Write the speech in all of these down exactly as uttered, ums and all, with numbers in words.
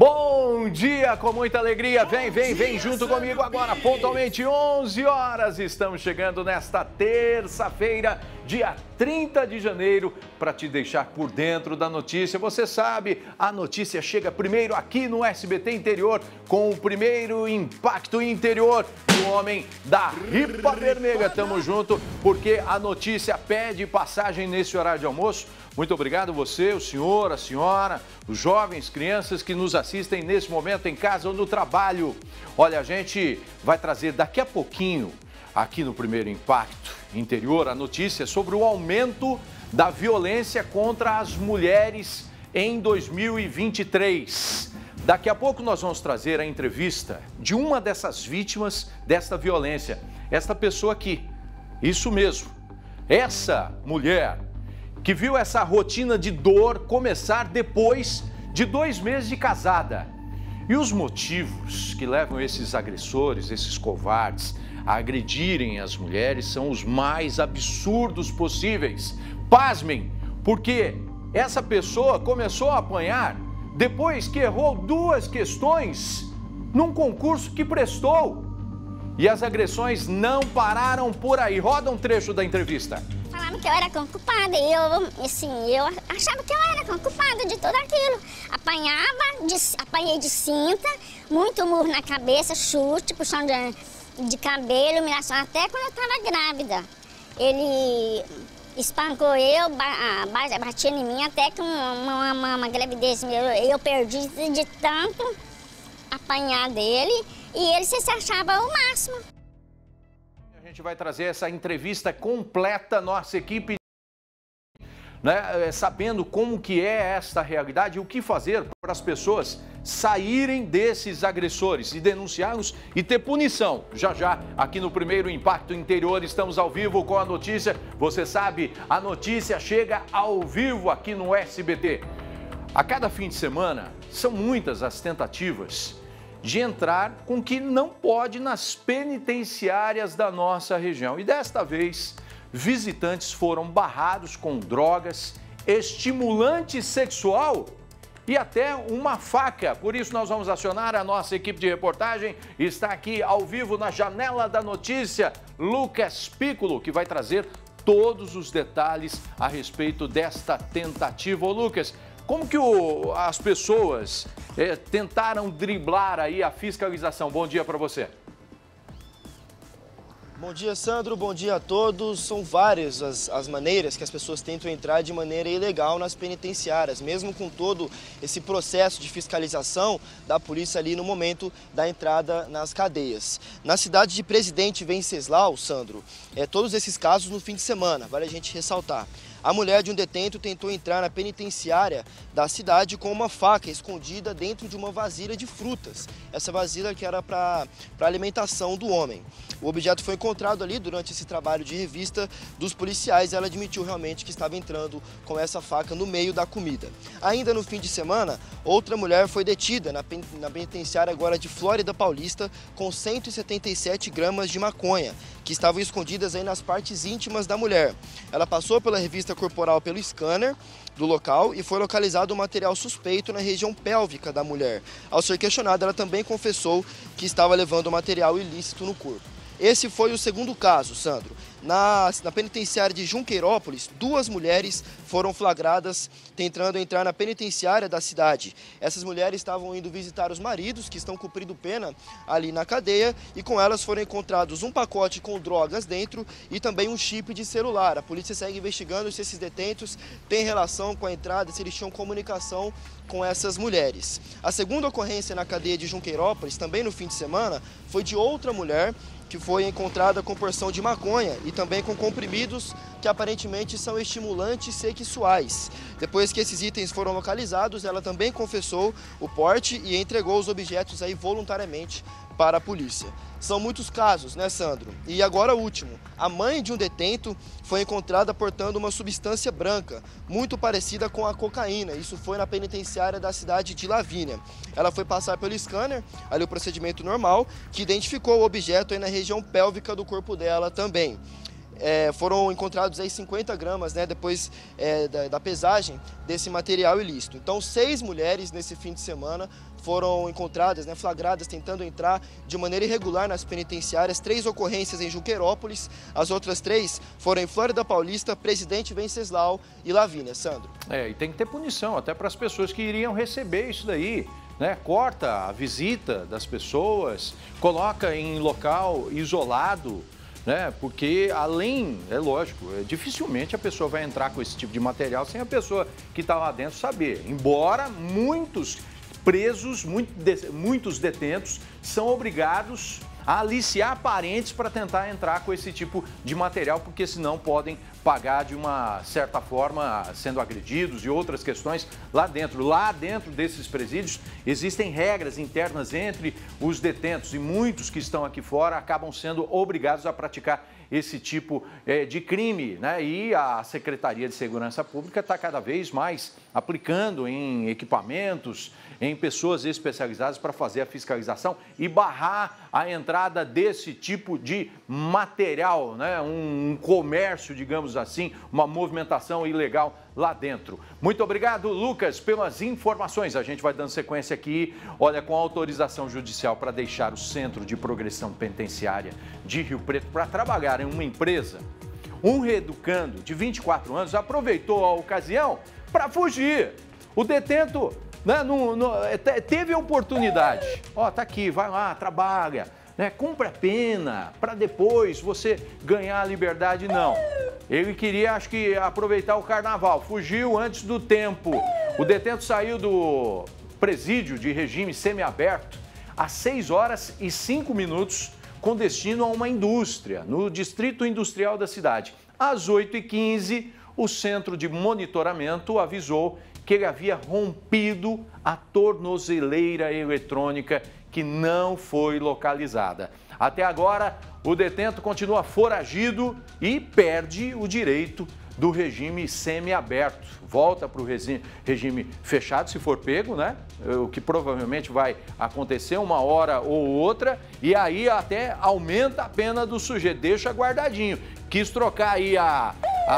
Bom dia, com muita alegria, vem, vem, vem junto comigo agora, pontualmente onze horas, estamos chegando nesta terça-feira, dia trinta de janeiro, para te deixar por dentro da notícia. Você sabe, a notícia chega primeiro aqui no S B T Interior, com o primeiro impacto interior do homem da Ripa Vermelha. Tamo junto, porque a notícia pede passagem nesse horário de almoço. Muito obrigado você, o senhor, a senhora, os jovens, crianças que nos assistem nesse momento em casa ou no trabalho. Olha, a gente vai trazer daqui a pouquinho, aqui no Primeiro Impacto Interior, a notícia sobre o aumento da violência contra as mulheres em dois mil e vinte e três. Daqui a pouco nós vamos trazer a entrevista de uma dessas vítimas desta violência. Esta pessoa aqui, isso mesmo, essa mulher que viu essa rotina de dor começar depois de dois meses de casada. E os motivos que levam esses agressores, esses covardes, a agredirem as mulheres são os mais absurdos possíveis. Pasmem, porque essa pessoa começou a apanhar depois que errou duas questões num concurso que prestou. E as agressões não pararam por aí. Roda um trecho da entrevista. Falaram que eu era culpada e eu, assim, eu achava que eu era culpada de tudo aquilo. Apanhava, de, apanhei de cinta, muito murro na cabeça, chute, puxão de, de cabelo, humilhação, até quando eu estava grávida. Ele espancou eu, batia em mim, até que uma, uma, uma, uma gravidez meu, eu perdi de, de tanto apanhar dele e ele se achava o máximo. A gente vai trazer essa entrevista completa, nossa equipe, né, sabendo como que é esta realidade e o que fazer para as pessoas saírem desses agressores e denunciá-los e ter punição. Já já, aqui no Primeiro Impacto Interior, estamos ao vivo com a notícia. Você sabe, a notícia chega ao vivo aqui no S B T. A cada fim de semana, são muitas as tentativas de entrar com o que não pode nas penitenciárias da nossa região. E desta vez, visitantes foram barrados com drogas, estimulante sexual e até uma faca. Por isso nós vamos acionar a nossa equipe de reportagem. Está aqui ao vivo na janela da notícia, Lucas Piccolo, que vai trazer todos os detalhes a respeito desta tentativa. Ô Lucas, como que o, as pessoas é, tentaram driblar aí a fiscalização? Bom dia para você. Bom dia, Sandro. Bom dia a todos. São várias as, as maneiras que as pessoas tentam entrar de maneira ilegal nas penitenciárias, mesmo com todo esse processo de fiscalização da polícia ali no momento da entrada nas cadeias. Na cidade de Presidente Venceslau, Sandro, é, todos esses casos no fim de semana, vale a gente ressaltar. A mulher de um detento tentou entrar na penitenciária da cidade com uma faca escondida dentro de uma vasilha de frutas. Essa vasilha que era para a alimentação do homem. O objeto foi encontrado ali durante esse trabalho de revista dos policiais e ela admitiu realmente que estava entrando com essa faca no meio da comida. Ainda no fim de semana, outra mulher foi detida na, pen, na penitenciária agora de Flórida Paulista com cento e setenta e sete gramas de maconha, que estavam escondidas aí nas partes íntimas da mulher. Ela passou pela revista corporal pelo scanner do local e foi localizado um material suspeito na região pélvica da mulher. Ao ser questionada, ela também confessou que estava levando material ilícito no corpo. Esse foi o segundo caso, Sandro. Na, na penitenciária de Junqueirópolis, duas mulheres foram flagradas tentando entrar na penitenciária da cidade. Essas mulheres estavam indo visitar os maridos, que estão cumprindo pena ali na cadeia, e com elas foram encontrados um pacote com drogas dentro e também um chip de celular. A polícia segue investigando se esses detentos têm relação com a entrada, se eles tinham comunicação com essas mulheres. A segunda ocorrência na cadeia de Junqueirópolis, também no fim de semana, foi de outra mulher que foi encontrada com porção de maconha e também com comprimidos que aparentemente são estimulantes sexuais. Depois que esses itens foram localizados, ela também confessou o porte e entregou os objetos aí voluntariamente para a polícia. São muitos casos, né, Sandro? E agora o último. A mãe de um detento foi encontrada portando uma substância branca, muito parecida com a cocaína. Isso foi na penitenciária da cidade de Lavínia. Ela foi passar pelo scanner, ali o procedimento normal, que identificou o objeto aí na região pélvica do corpo dela também. é, foram encontrados aí cinquenta gramas, né, depois é, da, da pesagem desse material ilícito. Então, seis mulheres nesse fim de semana foram encontradas, né, flagradas, tentando entrar de maneira irregular nas penitenciárias. Três ocorrências em Juquerópolis, as outras três foram em Flórida Paulista, Presidente Venceslau e Lavínia. Sandro. É, e tem que ter punição, até para as pessoas que iriam receber isso daí, né? Corta a visita das pessoas, coloca em local isolado, né? Porque além, é lógico, dificilmente a pessoa vai entrar com esse tipo de material sem a pessoa que está lá dentro saber. Embora muitos presos, muitos detentos são obrigados a aliciar parentes para tentar entrar com esse tipo de material, porque senão podem pagar de uma certa forma sendo agredidos e outras questões lá dentro. Lá dentro desses presídios existem regras internas entre os detentos e muitos que estão aqui fora acabam sendo obrigados a praticar esse tipo é, de crime, né? E a Secretaria de Segurança Pública está cada vez mais aplicando em equipamentos, em pessoas especializadas para fazer a fiscalização e barrar a entrada desse tipo de material, né? Um comércio, digamos assim, uma movimentação ilegal lá dentro. Muito obrigado, Lucas, pelas informações. A gente vai dando sequência aqui, olha, com autorização judicial para deixar o Centro de Progressão Penitenciária de Rio Preto para trabalhar em uma empresa. Um reeducando de vinte e quatro anos aproveitou a ocasião para fugir. O detento, né, no, no, teve a oportunidade. Ó, tá aqui, vai lá, trabalha, né, cumpre a pena para depois você ganhar a liberdade. Não. Ele queria, acho que, aproveitar o carnaval. Fugiu antes do tempo. O detento saiu do presídio de regime semiaberto às seis horas e cinco minutos, com destino a uma indústria, no distrito industrial da cidade. Às oito e quinze, o centro de monitoramento avisou que ele havia rompido a tornozeleira eletrônica que não foi localizada. Até agora, o detento continua foragido e perde o direito do regime semiaberto. Volta para o regime fechado, se for pego, né? O que provavelmente vai acontecer uma hora ou outra, e aí até aumenta a pena do sujeito, deixa guardadinho. Quis trocar aí a,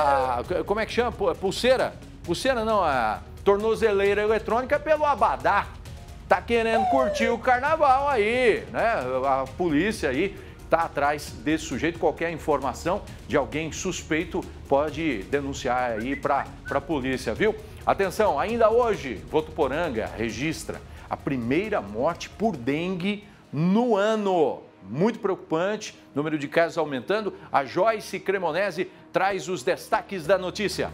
a como é que chama? Pulseira? Pulseira não, a tornozeleira eletrônica pelo abadá. Tá querendo curtir o carnaval aí, né? A polícia aí está atrás desse sujeito. Qualquer informação de alguém suspeito pode denunciar aí para a polícia, viu? Atenção, ainda hoje, Votuporanga registra a primeira morte por dengue no ano. Muito preocupante, número de casos aumentando. A Joyce Cremonese traz os destaques da notícia.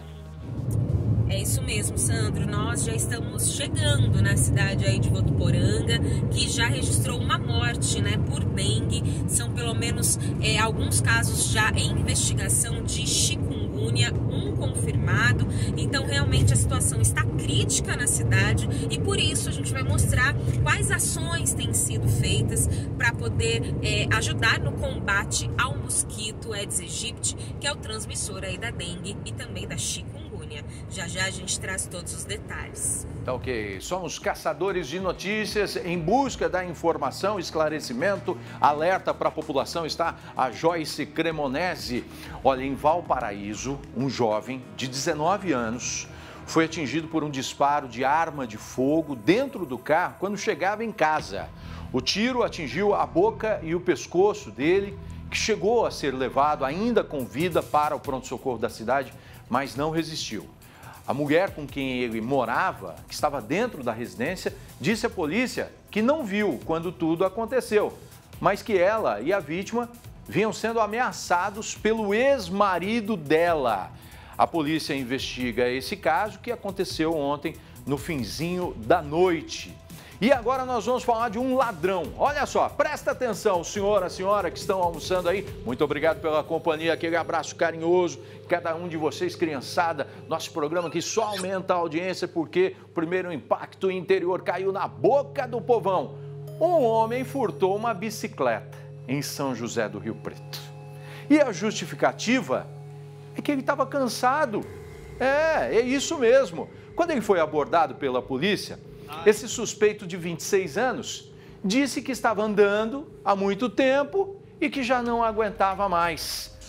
É isso mesmo, Sandro. Nós já estamos chegando na cidade aí de Votuporanga, que já registrou uma morte, né, por dengue. São pelo menos é, alguns casos já em investigação de chikungunya, um confirmado. Então, realmente a situação está crítica na cidade e por isso a gente vai mostrar quais ações têm sido feitas para poder é, ajudar no combate ao mosquito Aedes aegypti, que é o transmissor aí da dengue e também da chikungunya. Já já a gente traz todos os detalhes. Tá ok. Somos caçadores de notícias em busca da informação, esclarecimento, alerta para a população. Está a Joyce Cremonese. Olha, em Valparaíso, um jovem de dezenove anos foi atingido por um disparo de arma de fogo dentro do carro quando chegava em casa. O tiro atingiu a boca e o pescoço dele, que chegou a ser levado ainda com vida para o pronto-socorro da cidade, mas não resistiu. A mulher com quem ele morava, que estava dentro da residência, disse à polícia que não viu quando tudo aconteceu, mas que ela e a vítima vinham sendo ameaçados pelo ex-marido dela. A polícia investiga esse caso que aconteceu ontem no finzinho da noite. E agora nós vamos falar de um ladrão. Olha só, presta atenção, senhor, a senhora que estão almoçando aí. Muito obrigado pela companhia, aquele abraço carinhoso. Cada um de vocês, criançada, nosso programa aqui só aumenta a audiência porque o primeiro impacto interior caiu na boca do povão. Um homem furtou uma bicicleta em São José do Rio Preto. E a justificativa é que ele estava cansado. É, é isso mesmo. Quando ele foi abordado pela polícia, esse suspeito de vinte e seis anos disse que estava andando há muito tempo e que já não aguentava mais.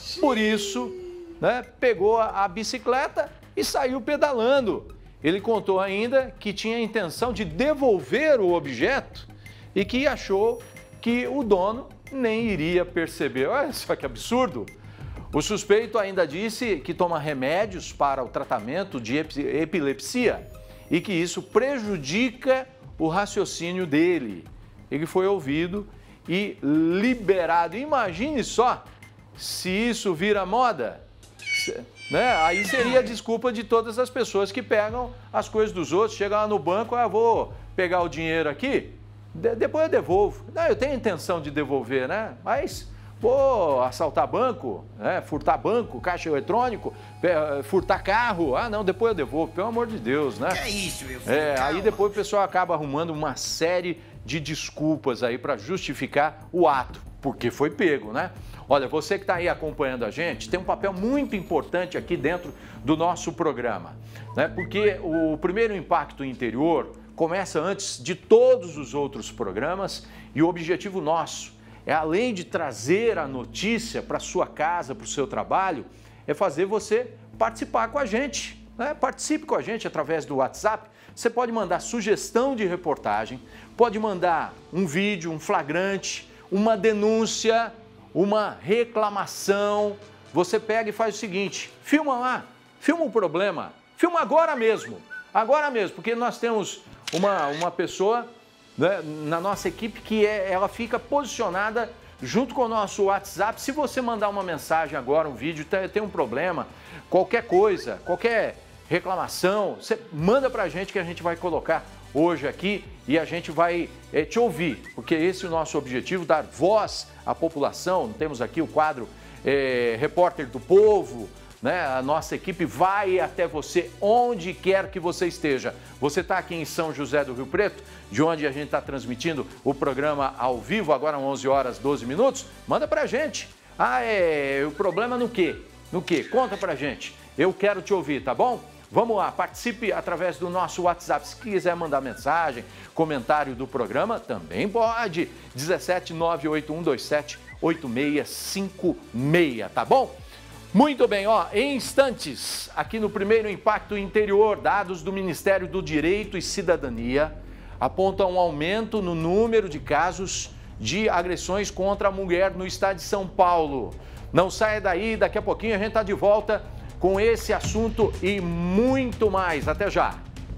Por isso, né, pegou a, a bicicleta e saiu pedalando. Ele contou ainda que tinha a intenção de devolver o objeto e que achou que o dono nem iria perceber. Olha só que absurdo! O suspeito ainda disse que toma remédios para o tratamento de epilepsia e que isso prejudica o raciocínio dele. Ele foi ouvido e liberado. Imagine só se isso vira moda, né? Aí seria a desculpa de todas as pessoas que pegam as coisas dos outros, chegam lá no banco, ah, vou pegar o dinheiro aqui, de depois eu devolvo. Não, eu tenho intenção de devolver, né? Mas vou assaltar banco, né? Furtar banco, caixa eletrônico, furtar carro, ah, não, depois eu devolvo, pelo amor de Deus, né? Que é isso, meu filho? É, Calma. aí depois o pessoal acaba arrumando uma série de desculpas aí para justificar o ato, porque foi pego, né? Olha, você que está aí acompanhando a gente, tem um papel muito importante aqui dentro do nosso programa, né? Porque o primeiro impacto interior começa antes de todos os outros programas e o objetivo nosso é, além de trazer a notícia para sua casa, para o seu trabalho, é fazer você participar com a gente, né? Participe com a gente através do WhatsApp. Você pode mandar sugestão de reportagem, pode mandar um vídeo, um flagrante, uma denúncia, uma reclamação. Você pega e faz o seguinte, filma lá, filma o problema, filma agora mesmo, agora mesmo, porque nós temos uma, uma pessoa, né, na nossa equipe que é, ela fica posicionada junto com o nosso WhatsApp. Se você mandar uma mensagem agora, um vídeo, tem, tem um problema, qualquer coisa, qualquer reclamação, você manda pra gente que a gente vai colocar hoje aqui e a gente vai é, te ouvir, porque esse é o nosso objetivo, dar voz à população. Temos aqui o quadro é, Repórter do Povo, né? A nossa equipe vai até você onde quer que você esteja. Você está aqui em São José do Rio Preto, de onde a gente está transmitindo o programa ao vivo, agora onze horas e doze minutos, manda pra gente. Ah, é o problema no quê? No quê? Conta pra gente. Eu quero te ouvir, tá bom? Vamos lá, participe através do nosso WhatsApp. Se quiser mandar mensagem, comentário do programa, também pode. dezessete nove oito um dois sete oito seis cinco seis, tá bom? Muito bem, ó, em instantes, aqui no primeiro Impacto Interior, dados do Ministério do Direito e Cidadania apontam um aumento no número de casos de agressões contra a mulher no estado de São Paulo. Não saia daí, daqui a pouquinho a gente está de volta com esse assunto e muito mais. Até já!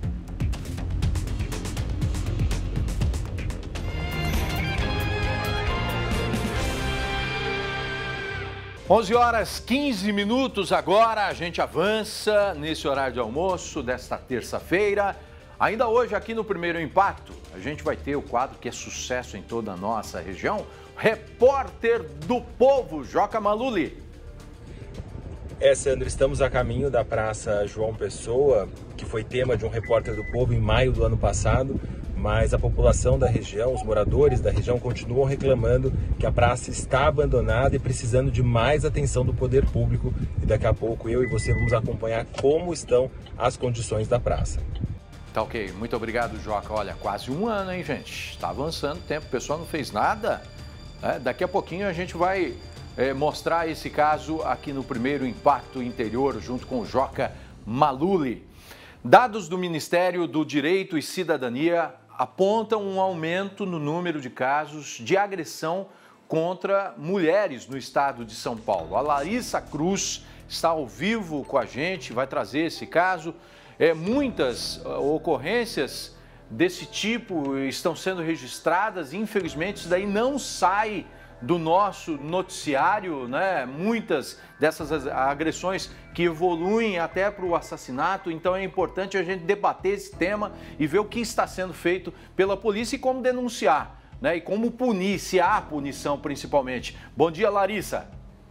onze horas e quinze minutos agora, a gente avança nesse horário de almoço desta terça-feira. Ainda hoje aqui no Primeiro Impacto, a gente vai ter o quadro que é sucesso em toda a nossa região, Repórter do Povo, Joca Maluli. É, Sandro, estamos a caminho da Praça João Pessoa, que foi tema de um Repórter do Povo em maio do ano passado, mas a população da região, os moradores da região continuam reclamando que a praça está abandonada e precisando de mais atenção do poder público. E daqui a pouco eu e você vamos acompanhar como estão as condições da praça. Tá ok, muito obrigado, Joca. Olha, quase um ano, hein, gente? Está avançando o tempo, o pessoal não fez nada. É, daqui a pouquinho a gente vai é, mostrar esse caso aqui no Primeiro Impacto Interior, junto com o Joca Maluli. Dados do Ministério do Direito e Cidadania apontam um aumento no número de casos de agressão contra mulheres no estado de São Paulo. A Larissa Cruz está ao vivo com a gente, vai trazer esse caso. É, muitas uh, ocorrências desse tipo estão sendo registradas e, infelizmente, isso daí não sai do nosso noticiário, né? Muitas dessas agressões que evoluem até para o assassinato. Então é importante a gente debater esse tema e ver o que está sendo feito pela polícia e como denunciar, né? E como punir, se há punição principalmente. Bom dia, Larissa.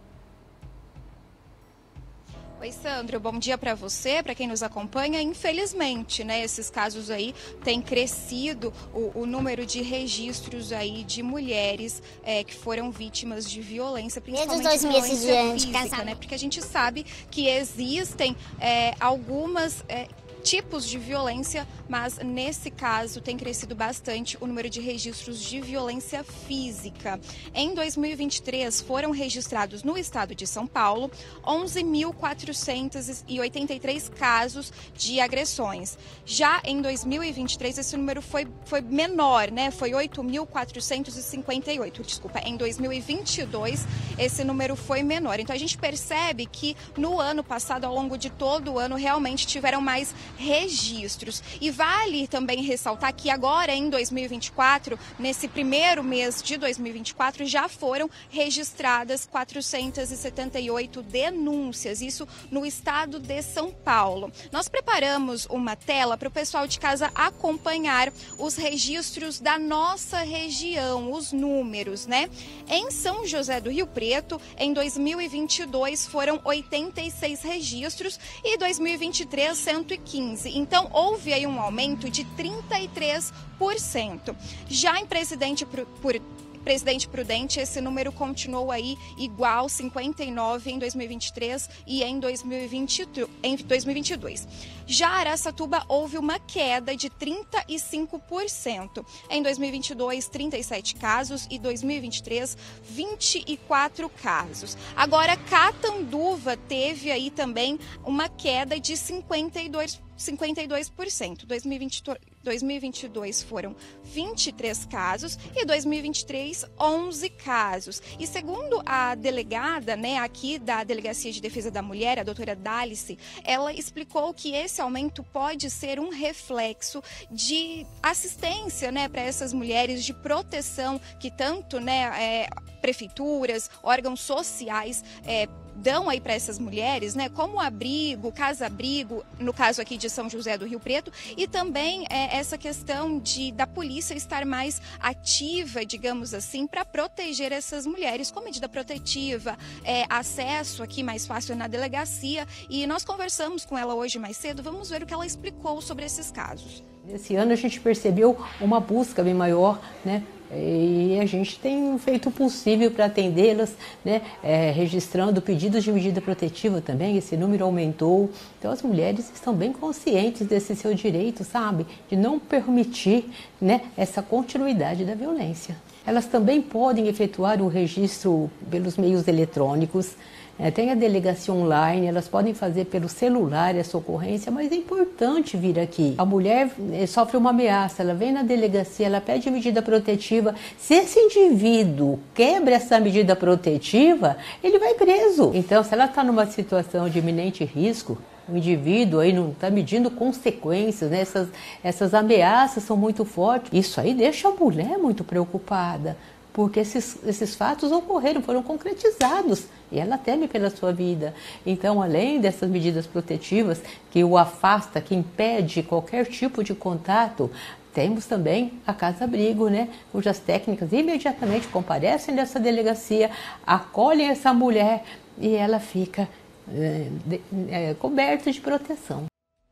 Oi, Sandro, bom dia para você, para quem nos acompanha. Infelizmente, né, esses casos aí têm crescido o, o número de registros aí de mulheres é, que foram vítimas de violência, principalmente dois meses violência de física, casamento. né? Porque a gente sabe que existem é, algumas é, tipos de violência, mas nesse caso tem crescido bastante o número de registros de violência física. Em dois mil e vinte e três foram registrados no estado de São Paulo onze mil quatrocentos e oitenta e três casos de agressões. Já em dois mil e vinte e três esse número foi, foi menor, né? Foi oito mil quatrocentos e cinquenta e oito, desculpa. Em dois mil e vinte e dois esse número foi menor. Então a gente percebe que no ano passado, ao longo de todo o ano, realmente tiveram mais registros. E vale também ressaltar que agora, em dois mil e vinte e quatro, nesse primeiro mês de dois mil e vinte e quatro, já foram registradas quatrocentas e setenta e oito denúncias, isso no estado de São Paulo. Nós preparamos uma tela para o pessoal de casa acompanhar os registros da nossa região, os números, né? Em São José do Rio Preto, em dois mil e vinte e dois, foram oitenta e seis registros e dois mil e vinte e três, cento e quinze. Então, houve aí um aumento de trinta e três por cento. Já em Presidente por, por Presidente Prudente, esse número continuou aí igual, cinquenta e nove em dois mil e vinte e três e em dois mil e vinte, em dois mil e vinte e dois. Já Araçatuba houve uma queda de trinta e cinco por cento. Em dois mil e vinte e dois, trinta e sete casos e dois mil e vinte e três, vinte e quatro casos. Agora, Catanduva teve aí também uma queda de cinquenta e dois por cento. dois mil e vinte, dois mil e vinte e dois foram vinte e três casos e dois mil e vinte e três, onze casos. E segundo a delegada, né, aqui da Delegacia de Defesa da Mulher, a doutora Dálice, ela explicou que esse aumento pode ser um reflexo de assistência, né, para essas mulheres, de proteção que tanto, né, é, prefeituras, órgãos sociais é, dão aí para essas mulheres, né, como abrigo, casa-abrigo, no caso aqui de São José do Rio Preto, e também é, essa questão de da polícia estar mais ativa, digamos assim, para proteger essas mulheres, com medida protetiva, é, acesso aqui mais fácil na delegacia, e nós conversamos com ela hoje mais cedo, vamos ver o que ela explicou sobre esses casos. Esse ano a gente percebeu uma busca bem maior, né? E a gente tem feito o possível para atendê-las, né? É, registrando pedidos de medida protetiva também, esse número aumentou. Então as mulheres estão bem conscientes desse seu direito, sabe? De não permitir, né, essa continuidade da violência. Elas também podem efetuar o registro pelos meios eletrônicos. É, tem a delegacia online, elas podem fazer pelo celular essa ocorrência, mas é importante vir aqui. A mulher é, sofre uma ameaça, ela vem na delegacia, ela pede medida protetiva. Se esse indivíduo quebra essa medida protetiva, ele vai preso. Então, se ela está numa situação de iminente risco, o indivíduo aí não está medindo consequências, né? essas, essas ameaças são muito fortes. Isso aí deixa a mulher muito preocupada, porque esses, esses fatos ocorreram, foram concretizados, e ela teme pela sua vida. Então, além dessas medidas protetivas, que o afasta, que impede qualquer tipo de contato, temos também a casa-abrigo, né, cujas técnicas imediatamente comparecem nessa delegacia, acolhem essa mulher e ela fica é, de, é, coberta de proteção.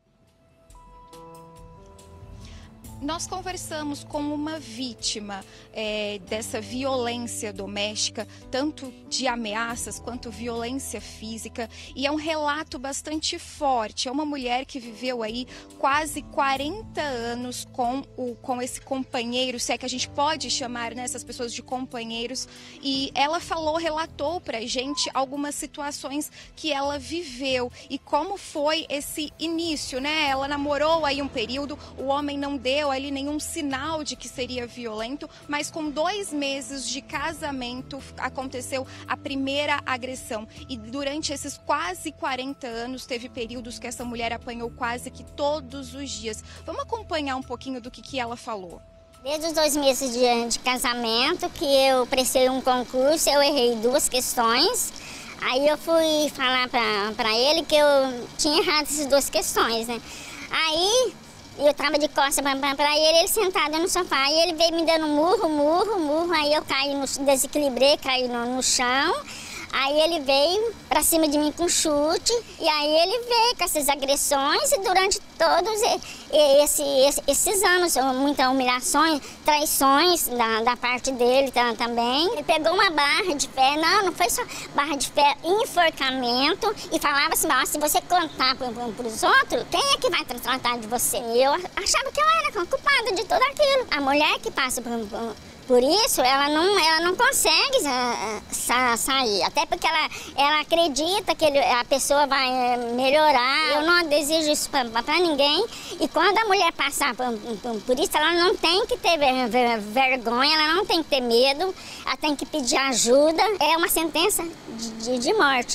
Nós conversamos com uma vítima é, dessa violência doméstica, tanto de ameaças quanto violência física, e é um relato bastante forte. É uma mulher que viveu aí quase quarenta anos com, o, com esse companheiro, se é que a gente pode chamar, né, essas pessoas de companheiros, e ela falou, relatou pra gente algumas situações que ela viveu e como foi esse início, né? Ela namorou aí um período, o homem não deu ali nenhum sinal de que seria violento, mas com dois meses de casamento aconteceu a primeira agressão. E durante esses quase quarenta anos, teve períodos que essa mulher apanhou quase que todos os dias. Vamos acompanhar um pouquinho do que, que ela falou. Desde os dois meses de, de casamento, que eu prestei um concurso, eu errei duas questões. Aí eu fui falar para ele que eu tinha errado essas duas questões, né? Aí eu tava de costas para ele, ele sentado no sofá, e ele veio me dando murro, murro, murro, aí eu caí, no, desequilibrei, caí no, no chão. Aí ele veio pra cima de mim com chute, e aí ele veio com essas agressões, e durante todos esse, esse, esses anos, muitas humilhações, traições da, da parte dele também. Ele pegou uma barra de ferro, não, não foi só barra de ferro, enforcamento, e falava assim, se você contar para os outros, quem é que vai tratar de você? Eu achava que eu era culpada de tudo aquilo. A mulher que passa por, por, por isso, ela não, ela não consegue uh, sa, sair, até porque ela, ela acredita que ele, a pessoa vai melhorar. Eu não desejo isso para ninguém, e quando a mulher passar por, por, por isso, ela não tem que ter ver, ver, vergonha, ela não tem que ter medo, ela tem que pedir ajuda. É uma sentença de, de, de morte.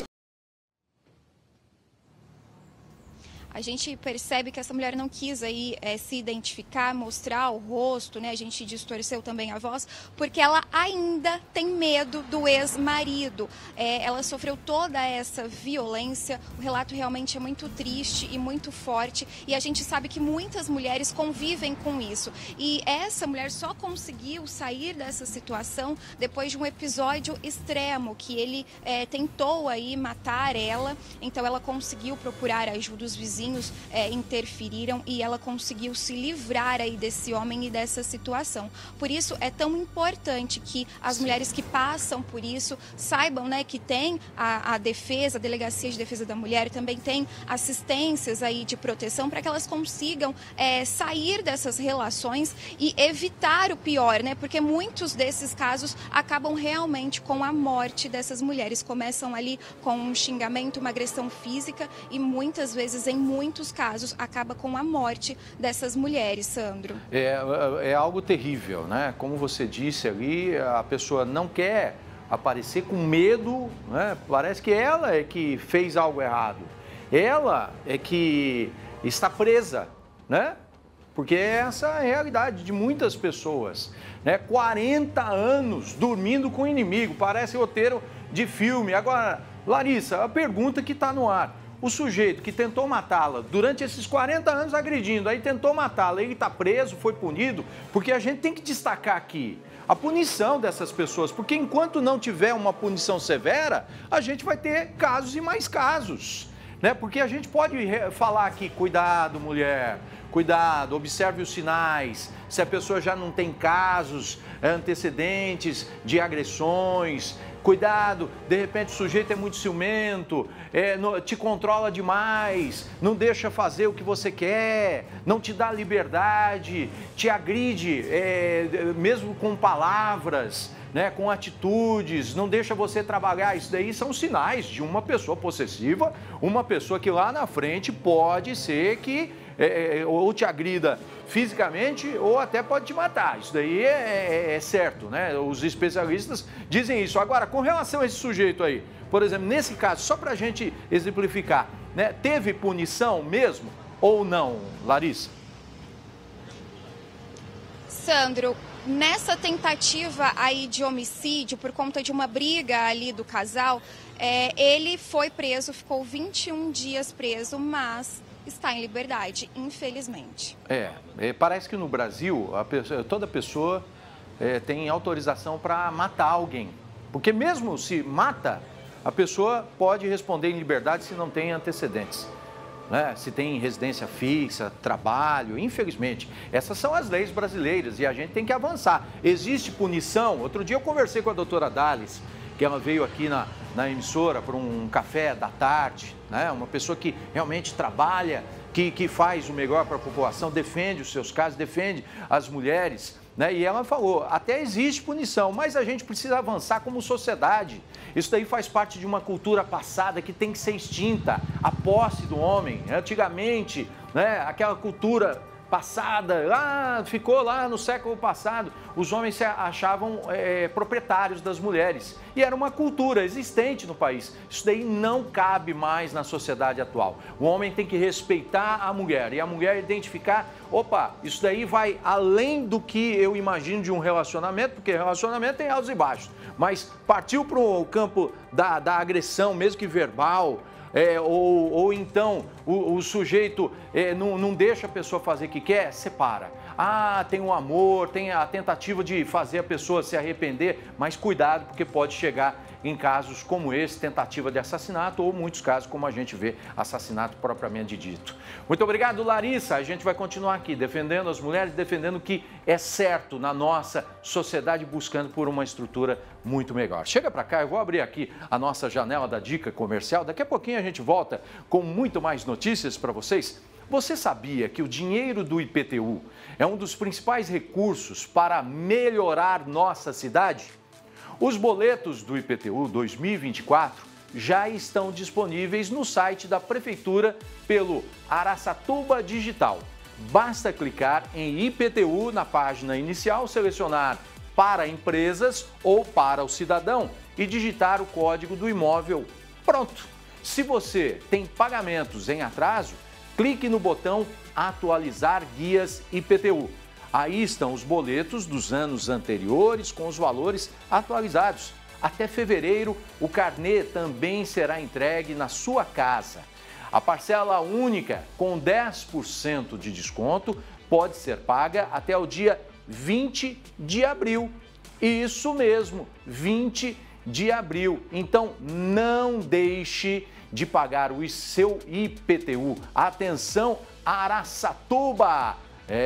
A gente percebe que essa mulher não quis aí é, se identificar, mostrar o rosto, né? A gente distorceu também a voz, porque ela ainda tem medo do ex-marido. É, ela sofreu toda essa violência, o relato realmente é muito triste e muito forte, e a gente sabe que muitas mulheres convivem com isso. E essa mulher só conseguiu sair dessa situação depois de um episódio extremo, que ele é, tentou aí matar ela, então ela conseguiu procurar a ajuda dos vizinhos, É, interferiram, e ela conseguiu se livrar aí desse homem e dessa situação. Por isso é tão importante que as mulheres que passam por isso saibam, né, que tem a, a defesa, a Delegacia de Defesa da Mulher também tem assistências aí de proteção para que elas consigam é, sair dessas relações e evitar o pior, né? Porque muitos desses casos acabam realmente com a morte dessas mulheres. Começam ali com um xingamento, uma agressão física, e muitas vezes em muitos casos acaba com a morte dessas mulheres, Sandro. É, é algo terrível, né? Como você disse ali, a pessoa não quer aparecer com medo, né? Parece que ela é que fez algo errado. Ela é que está presa, né? Porque essa é a realidade de muitas pessoas, né? quarenta anos dormindo com o inimigo, parece roteiro de filme. Agora, Larissa, a pergunta que está no ar. O sujeito que tentou matá-la durante esses quarenta anos agredindo, aí tentou matá-la, ele está preso, foi punido, porque a gente tem que destacar aqui a punição dessas pessoas, porque enquanto não tiver uma punição severa, a gente vai ter casos e mais casos, né? Porque a gente pode falar aqui, cuidado, mulher, cuidado, observe os sinais, se a pessoa já não tem casos antecedentes de agressões. Cuidado, de repente o sujeito é muito ciumento, é, no, te controla demais, não deixa fazer o que você quer, não te dá liberdade, te agride, é, mesmo com palavras, né, com atitudes, não deixa você trabalhar. Isso daí são sinais de uma pessoa possessiva, uma pessoa que lá na frente pode ser que é, ou te agrida fisicamente ou até pode te matar. Isso daí é, é, é certo, né? Os especialistas dizem isso. Agora, com relação a esse sujeito aí, por exemplo, nesse caso, só para a gente exemplificar, né? Teve punição mesmo ou não, Larissa? Sandro, nessa tentativa aí de homicídio, por conta de uma briga ali do casal, é, ele foi preso, ficou vinte e um dias preso, mas está em liberdade, infelizmente. É, é parece que no Brasil, a pessoa, toda pessoa é, tem autorização para matar alguém. Porque mesmo se mata, a pessoa pode responder em liberdade se não tem antecedentes. Né? Se tem residência fixa, trabalho, infelizmente. Essas são as leis brasileiras e a gente tem que avançar. Existe punição? Outro dia eu conversei com a doutora Dales, que ela veio aqui na, na emissora para um café da tarde, né? Uma pessoa que realmente trabalha, que, que faz o melhor para a população, defende os seus casos, defende as mulheres, né? E ela falou, até existe punição, mas a gente precisa avançar como sociedade. Isso daí faz parte de uma cultura passada que tem que ser extinta, a posse do homem. Antigamente, né, aquela cultura passada, lá, ficou lá no século passado, os homens se achavam é, proprietários das mulheres. E era uma cultura existente no país. Isso daí não cabe mais na sociedade atual. O homem tem que respeitar a mulher e a mulher identificar, opa, isso daí vai além do que eu imagino de um relacionamento, porque relacionamento tem altos e baixos, mas partiu para o campo da, da agressão, mesmo que verbal, É, ou, ou então o, o sujeito é, não, não deixa a pessoa fazer o que quer, separa. Ah, tem o amor, tem a tentativa de fazer a pessoa se arrepender, mas cuidado, porque pode chegar em casos como esse, tentativa de assassinato, ou muitos casos, como a gente vê, assassinato propriamente dito. Muito obrigado, Larissa. A gente vai continuar aqui defendendo as mulheres, defendendo o que é certo na nossa sociedade, buscando por uma estrutura muito melhor. Chega para cá, eu vou abrir aqui a nossa janela da dica comercial. Daqui a pouquinho a gente volta com muito mais notícias para vocês. Você sabia que o dinheiro do I P T U é um dos principais recursos para melhorar nossa cidade? Os boletos do I P T U dois mil e vinte e quatro já estão disponíveis no site da Prefeitura pelo Araçatuba Digital. Basta clicar em I P T U na página inicial, selecionar para empresas ou para o cidadão e digitar o código do imóvel. Pronto! Se você tem pagamentos em atraso, clique no botão Atualizar Guias I P T U. Aí estão os boletos dos anos anteriores com os valores atualizados. Até fevereiro, o carnê também será entregue na sua casa. A parcela única, com dez por cento de desconto, pode ser paga até o dia vinte de abril. Isso mesmo, vinte de abril. Então, não deixe de pagar o seu I P T U. Atenção, Araçatuba!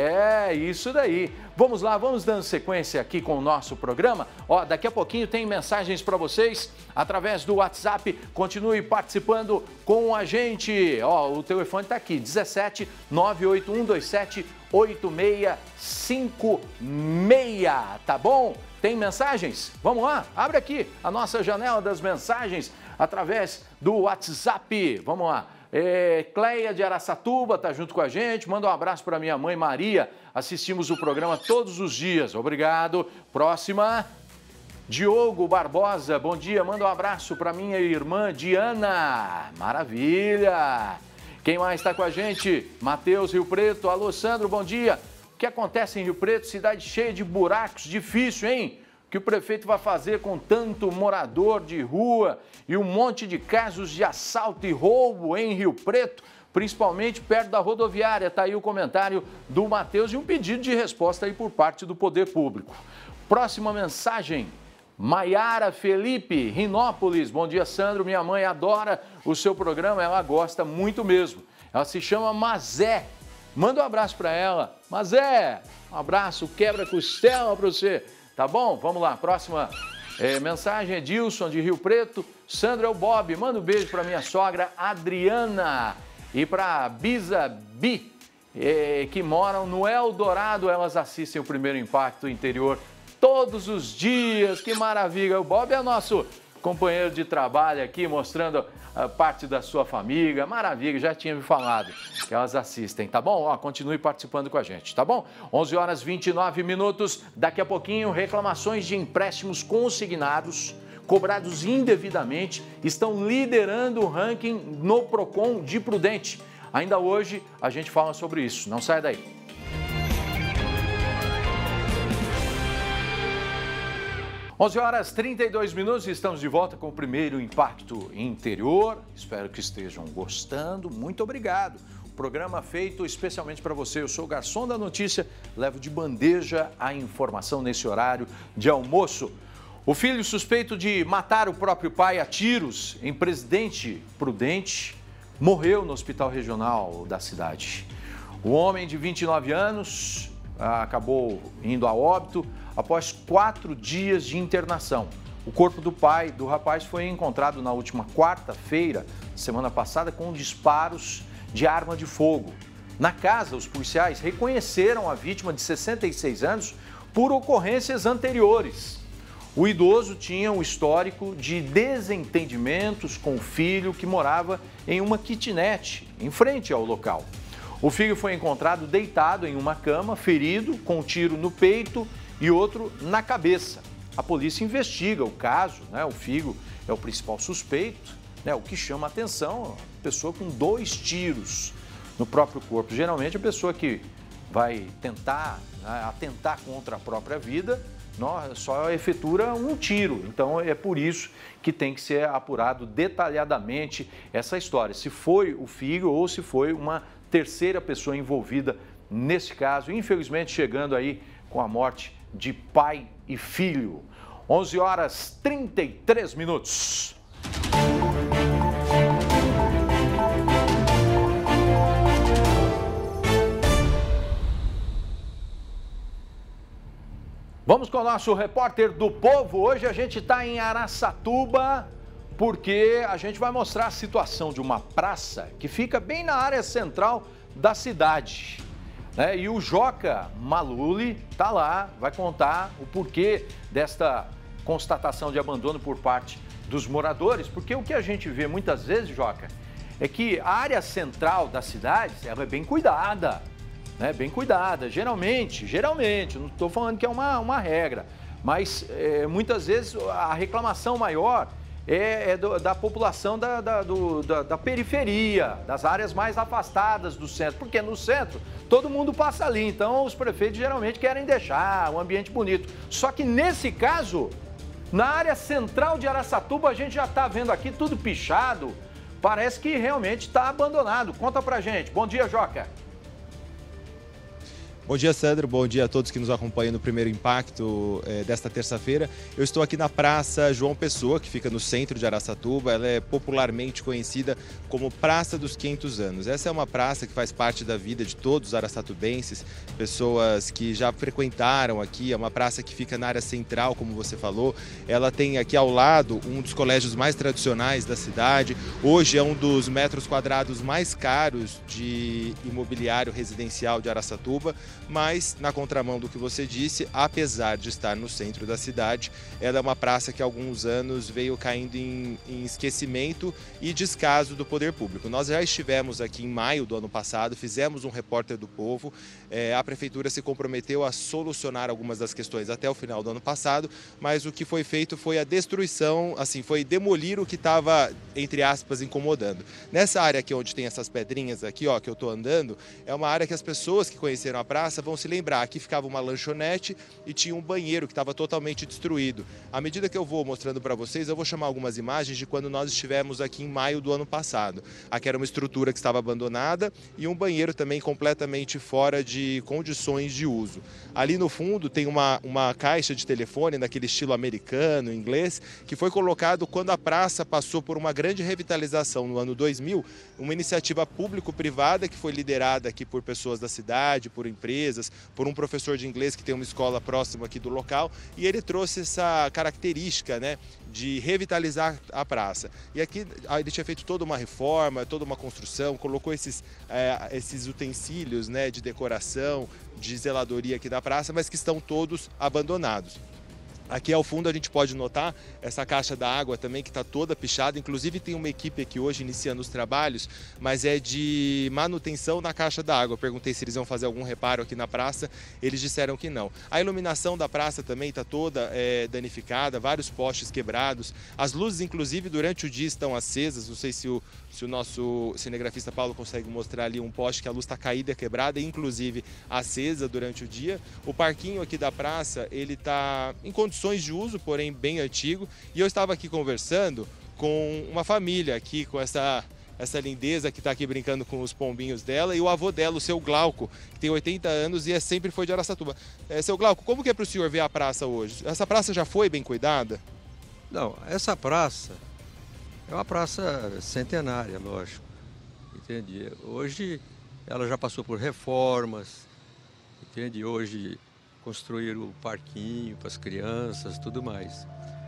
É, isso daí. Vamos lá, vamos dando sequência aqui com o nosso programa. Ó, daqui a pouquinho tem mensagens para vocês através do WhatsApp. Continue participando com a gente. Ó, o telefone está aqui, dezessete, nove oito um dois sete, oito seis cinco seis, tá bom? Tem mensagens? Vamos lá, abre aqui a nossa janela das mensagens através do WhatsApp. Vamos lá. É, Cleia de Araçatuba está junto com a gente, manda um abraço para minha mãe Maria, assistimos o programa todos os dias, obrigado. Próxima, Diogo Barbosa, bom dia, manda um abraço para minha irmã Diana, maravilha. Quem mais está com a gente? Matheus Rio Preto, alô Sandro, bom dia. O que acontece em Rio Preto? Cidade cheia de buracos, difícil, hein? O que o prefeito vai fazer com tanto morador de rua e um monte de casos de assalto e roubo em Rio Preto, principalmente perto da rodoviária. Está aí o comentário do Matheus e um pedido de resposta aí por parte do poder público. Próxima mensagem, Maiara Felipe, Rinópolis. Bom dia, Sandro. Minha mãe adora o seu programa, ela gosta muito mesmo. Ela se chama Mazé. Manda um abraço para ela. Mazé, um abraço, quebra-costela para você. Tá bom? Vamos lá. Próxima é, mensagem é Dilson, de Rio Preto. Sandro é o Bob. Manda um beijo para minha sogra Adriana e para a Bisa Bi, é, que moram no Eldorado. Elas assistem o Primeiro Impacto Interior todos os dias. Que maravilha. O Bob é nosso companheiro de trabalho aqui, mostrando a parte da sua família. Maravilha, já tinha me falado que elas assistem, tá bom? Ó, continue participando com a gente, tá bom? onze horas e vinte e nove minutos, daqui a pouquinho, reclamações de empréstimos consignados, cobrados indevidamente, estão liderando o ranking no Procon de Prudente. Ainda hoje a gente fala sobre isso, não sai daí. onze horas e trinta e dois minutos, estamos de volta com o Primeiro Impacto Interior. Espero que estejam gostando. Muito obrigado. O programa feito especialmente para você. Eu sou o garçom da notícia, levo de bandeja a informação nesse horário de almoço. O filho suspeito de matar o próprio pai a tiros em Presidente Prudente morreu no hospital regional da cidade. O homem de vinte e nove anos acabou indo a óbito após quatro dias de internação. O corpo do pai do rapaz foi encontrado na última quarta-feira, semana passada, com disparos de arma de fogo. Na casa, os policiais reconheceram a vítima de sessenta e seis anos por ocorrências anteriores. O idoso tinha um histórico de desentendimentos com o filho que morava em uma kitnet em frente ao local. O filho foi encontrado deitado em uma cama, ferido, com um tiro no peito e outro na cabeça. A polícia investiga o caso, né? O filho é o principal suspeito, né? O que chama a atenção, a pessoa com dois tiros no próprio corpo. Geralmente a pessoa que vai tentar, né, atentar contra a própria vida, só efetua um tiro. Então é por isso que tem que ser apurado detalhadamente essa história, se foi o filho ou se foi uma terceira pessoa envolvida nesse caso, infelizmente chegando aí com a morte de pai e filho. onze horas e trinta e três minutos. Vamos com o nosso repórter do povo. Hoje a gente está em Araçatuba, porque a gente vai mostrar a situação de uma praça que fica bem na área central da cidade. Né? E o Joca Maluli está lá, vai contar o porquê desta constatação de abandono por parte dos moradores, porque o que a gente vê muitas vezes, Joca, é que a área central da cidade ela é bem cuidada. Né, bem cuidada, geralmente, geralmente, não estou falando que é uma, uma regra, mas é, muitas vezes a reclamação maior é, é do, da população da, da, do, da, da periferia, das áreas mais afastadas do centro, porque no centro todo mundo passa ali, então os prefeitos geralmente querem deixar um ambiente bonito. Só que nesse caso, na área central de Araçatuba, a gente já está vendo aqui tudo pichado, parece que realmente está abandonado. Conta pra gente. Bom dia, Joca. Bom dia, Sandro. Bom dia a todos que nos acompanham no Primeiro Impacto eh, desta terça-feira. Eu estou aqui na Praça João Pessoa, que fica no centro de Araçatuba. Ela é popularmente conhecida como Praça dos quinhentos anos. Essa é uma praça que faz parte da vida de todos os araçatubenses, pessoas que já frequentaram aqui. É uma praça que fica na área central, como você falou. Ela tem aqui ao lado um dos colégios mais tradicionais da cidade. Hoje é um dos metros quadrados mais caros de imobiliário residencial de Araçatuba. Mas, na contramão do que você disse, apesar de estar no centro da cidade, ela é uma praça que há alguns anos veio caindo em, em esquecimento e descaso do poder público. Nós já estivemos aqui em maio do ano passado, fizemos um repórter do povo, é, a prefeitura se comprometeu a solucionar algumas das questões até o final do ano passado, mas o que foi feito foi a destruição, assim, foi demolir o que estava, entre aspas, incomodando. Nessa área aqui onde tem essas pedrinhas aqui, ó, que eu estou andando, é uma área que as pessoas que conheceram a praça vão se lembrar. Aqui ficava uma lanchonete e tinha um banheiro que estava totalmente destruído. À medida que eu vou mostrando para vocês, eu vou chamar algumas imagens de quando nós estivemos aqui em maio do ano passado. Aqui era uma estrutura que estava abandonada e um banheiro também completamente fora de condições de uso. Ali no fundo tem uma, uma caixa de telefone naquele estilo americano, inglês, que foi colocado quando a praça passou por uma grande revitalização no ano dois mil, uma iniciativa público-privada que foi liderada aqui por pessoas da cidade, por empresas, por um professor de inglês que tem uma escola próxima aqui do local, e ele trouxe essa característica, né, de revitalizar a praça. E aqui ele tinha feito toda uma reforma, toda uma construção, colocou esses, é, esses utensílios, né, de decoração, de zeladoria aqui da praça, mas que estão todos abandonados. Aqui ao fundo a gente pode notar essa caixa da água também que está toda pichada, inclusive tem uma equipe aqui hoje iniciando os trabalhos, mas é de manutenção na caixa da água. Eu perguntei se eles iam fazer algum reparo aqui na praça, eles disseram que não. A iluminação da praça também está toda é, danificada, vários postes quebrados, as luzes inclusive durante o dia estão acesas, não sei se o, se o nosso cinegrafista Paulo consegue mostrar ali um poste que a luz está caída, quebrada, inclusive acesa durante o dia. O parquinho aqui da praça, ele está em condições de uso, porém bem antigo, e eu estava aqui conversando com uma família aqui, com essa, essa lindeza que está aqui brincando com os pombinhos dela, e o avô dela, o seu Glauco, que tem oitenta anos e é, sempre foi de Araçatuba. É, seu Glauco, como que é para o senhor ver a praça hoje? Essa praça já foi bem cuidada? Não, essa praça é uma praça centenária, lógico, entende? Hoje ela já passou por reformas, entende? Hoje construíram o parquinho para as crianças, tudo mais.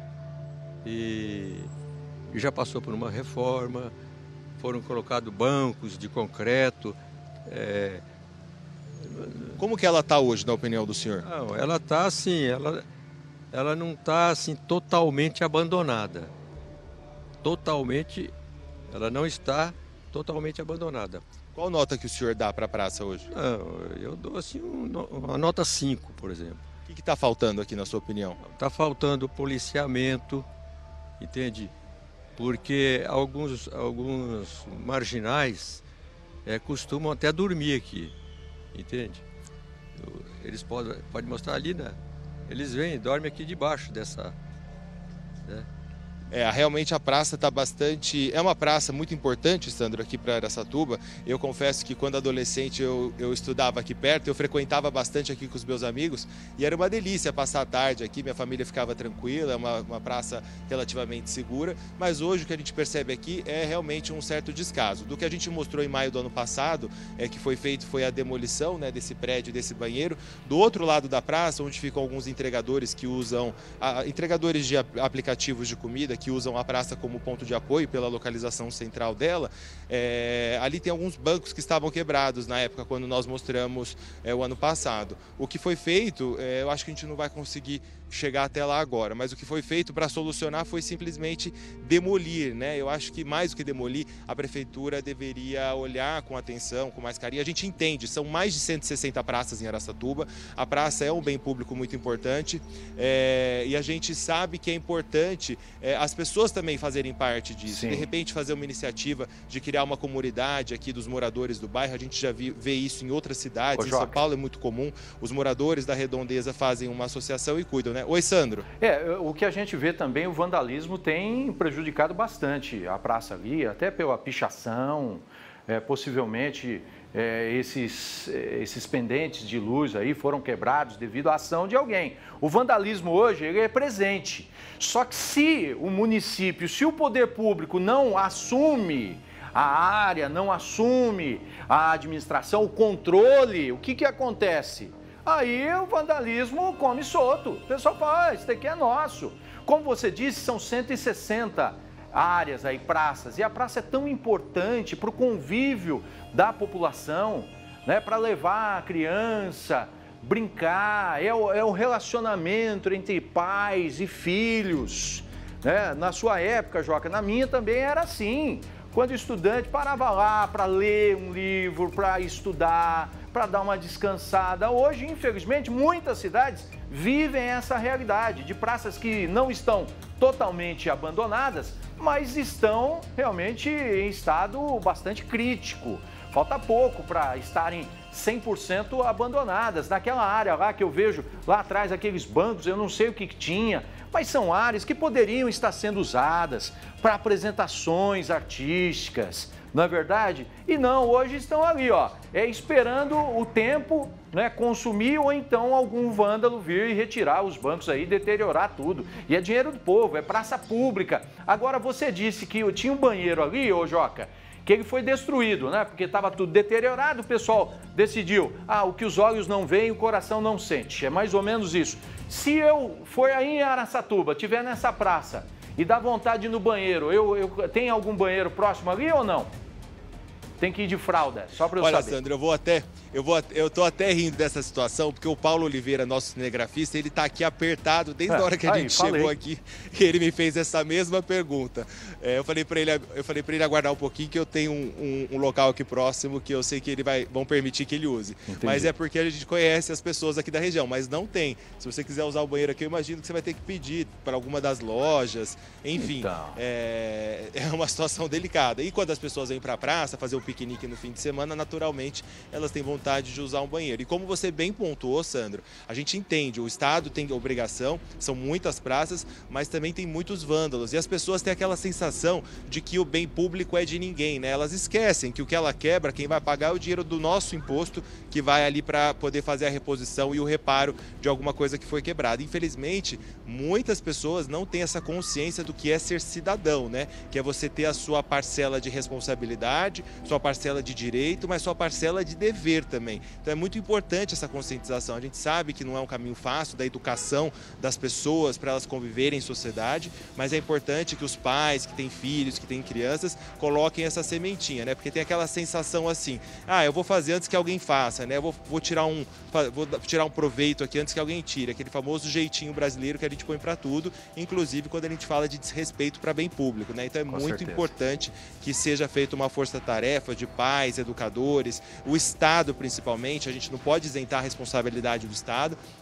E já passou por uma reforma, foram colocados bancos de concreto. É... Como que ela está hoje, na opinião do senhor? Não, ela está assim, ela, ela não está assim totalmente abandonada. Totalmente, ela não está totalmente abandonada. Qual nota que o senhor dá para a praça hoje? Não, eu dou assim um, uma nota cinco, por exemplo. O que está faltando aqui, na sua opinião? Está faltando policiamento, entende? Porque alguns, alguns marginais é, costumam até dormir aqui, entende? Eles podem, podem mostrar ali, né? Eles vêm, dormem aqui debaixo dessa... Né? É, realmente a praça está bastante... É uma praça muito importante, Sandro, aqui para Araçatuba. Eu confesso que quando adolescente eu, eu estudava aqui perto, eu frequentava bastante aqui com os meus amigos e era uma delícia passar a tarde aqui, minha família ficava tranquila, é uma, uma praça relativamente segura, mas hoje o que a gente percebe aqui é realmente um certo descaso. Do que a gente mostrou em maio do ano passado, é, que foi feito foi a demolição, né, desse prédio, desse banheiro. Do outro lado da praça, onde ficam alguns entregadores que usam, a, entregadores de aplicativos de comida, que usam a praça como ponto de apoio pela localização central dela, é, ali tem alguns bancos que estavam quebrados na época quando nós mostramos é, o ano passado. O que foi feito, é, eu acho que a gente não vai conseguir chegar até lá agora, mas o que foi feito para solucionar foi simplesmente demolir, né? Eu acho que mais do que demolir, a prefeitura deveria olhar com atenção, com mais carinho. A gente entende, são mais de cento e sessenta praças em Araçatuba, a praça é um bem público muito importante, é, e a gente sabe que é importante é, as pessoas também fazerem parte disso. Sim. De repente fazer uma iniciativa de criar uma comunidade aqui dos moradores do bairro, a gente já vi, vê isso em outras cidades. Ô, em São Paulo é muito comum, os moradores da redondeza fazem uma associação e cuidam, né? Oi, Sandro. É, o que a gente vê também, o vandalismo tem prejudicado bastante a praça ali, até pela pichação, é, possivelmente é, esses, esses pendentes de luz aí foram quebrados devido à ação de alguém. O vandalismo hoje ele é presente, só que se o município, se o poder público não assume a área, não assume a administração, o controle, o que que acontece? Aí o vandalismo come solto. O pessoal fala, ah, isso daqui é nosso. Como você disse, são cento e sessenta áreas aí, praças. E a praça é tão importante para o convívio da população, né? Para levar a criança, brincar. É o, é o relacionamento entre pais e filhos, né? Na sua época, Joca, na minha também era assim. Quando o estudante parava lá para ler um livro, para estudar, para dar uma descansada. Hoje, infelizmente, muitas cidades vivem essa realidade de praças que não estão totalmente abandonadas, mas estão realmente em estado bastante crítico. Falta pouco para estarem cem por cento abandonadas. Naquela área lá que eu vejo lá atrás, aqueles bancos, eu não sei o que, que tinha, mas são áreas que poderiam estar sendo usadas para apresentações artísticas, não é verdade? E não, hoje estão ali, ó, é esperando o tempo, né, consumir ou então algum vândalo vir e retirar os bancos aí, deteriorar tudo. E é dinheiro do povo, é praça pública. Agora você disse que tinha um banheiro ali, ô Joca, que ele foi destruído, né? Porque estava tudo deteriorado, o pessoal decidiu, ah, o que os olhos não veem, o coração não sente. É mais ou menos isso. Se eu for aí em Araçatuba, estiver nessa praça e dá vontade de ir no banheiro, eu, eu tem algum banheiro próximo ali ou não? Tem que ir de fralda, só para eu Olha, saber. Olha, Sandro, eu vou até, eu vou, eu tô até rindo dessa situação, porque o Paulo Oliveira, nosso cinegrafista, ele tá aqui apertado desde é, a hora que a aí, gente falei. chegou aqui, que ele me fez essa mesma pergunta. É, eu falei para ele, eu falei para ele aguardar um pouquinho, que eu tenho um, um, um local aqui próximo que eu sei que ele vai, vão permitir que ele use. Entendi. Mas é porque a gente conhece as pessoas aqui da região, mas não tem. Se você quiser usar o banheiro aqui, eu imagino que você vai ter que pedir para alguma das lojas, enfim, então. é, é uma situação delicada. E quando as pessoas vêm para a praça fazer o piquenique no fim de semana, naturalmente elas têm vontade de usar um banheiro. E como você bem pontuou, Sandro, a gente entende, o Estado tem obrigação, são muitas praças, mas também tem muitos vândalos. E as pessoas têm aquela sensação de que o bem público é de ninguém, né? Elas esquecem que o que ela quebra, quem vai pagar é o dinheiro do nosso imposto, que vai ali para poder fazer a reposição e o reparo de alguma coisa que foi quebrada. Infelizmente, muitas pessoas não têm essa consciência do que é ser cidadão, né? Que é você ter a sua parcela de responsabilidade, sua parcela de direito, mas sua parcela de dever também. Então é muito importante essa conscientização. A gente sabe que não é um caminho fácil da educação das pessoas para elas conviverem em sociedade, mas é importante que os pais que têm filhos, que têm crianças, coloquem essa sementinha, né? Porque tem aquela sensação assim, ah, eu vou fazer antes que alguém faça, né? Eu vou, vou tirar um, vou tirar um proveito aqui antes que alguém tire, aquele famoso jeitinho brasileiro que a gente põe para tudo, inclusive quando a gente fala de desrespeito para bem público, né? Então é Com muito certeza. importante que seja feita uma força-tarefa de pais, educadores, o Estado principalmente, a gente não pode isentar a responsabilidade do Estado,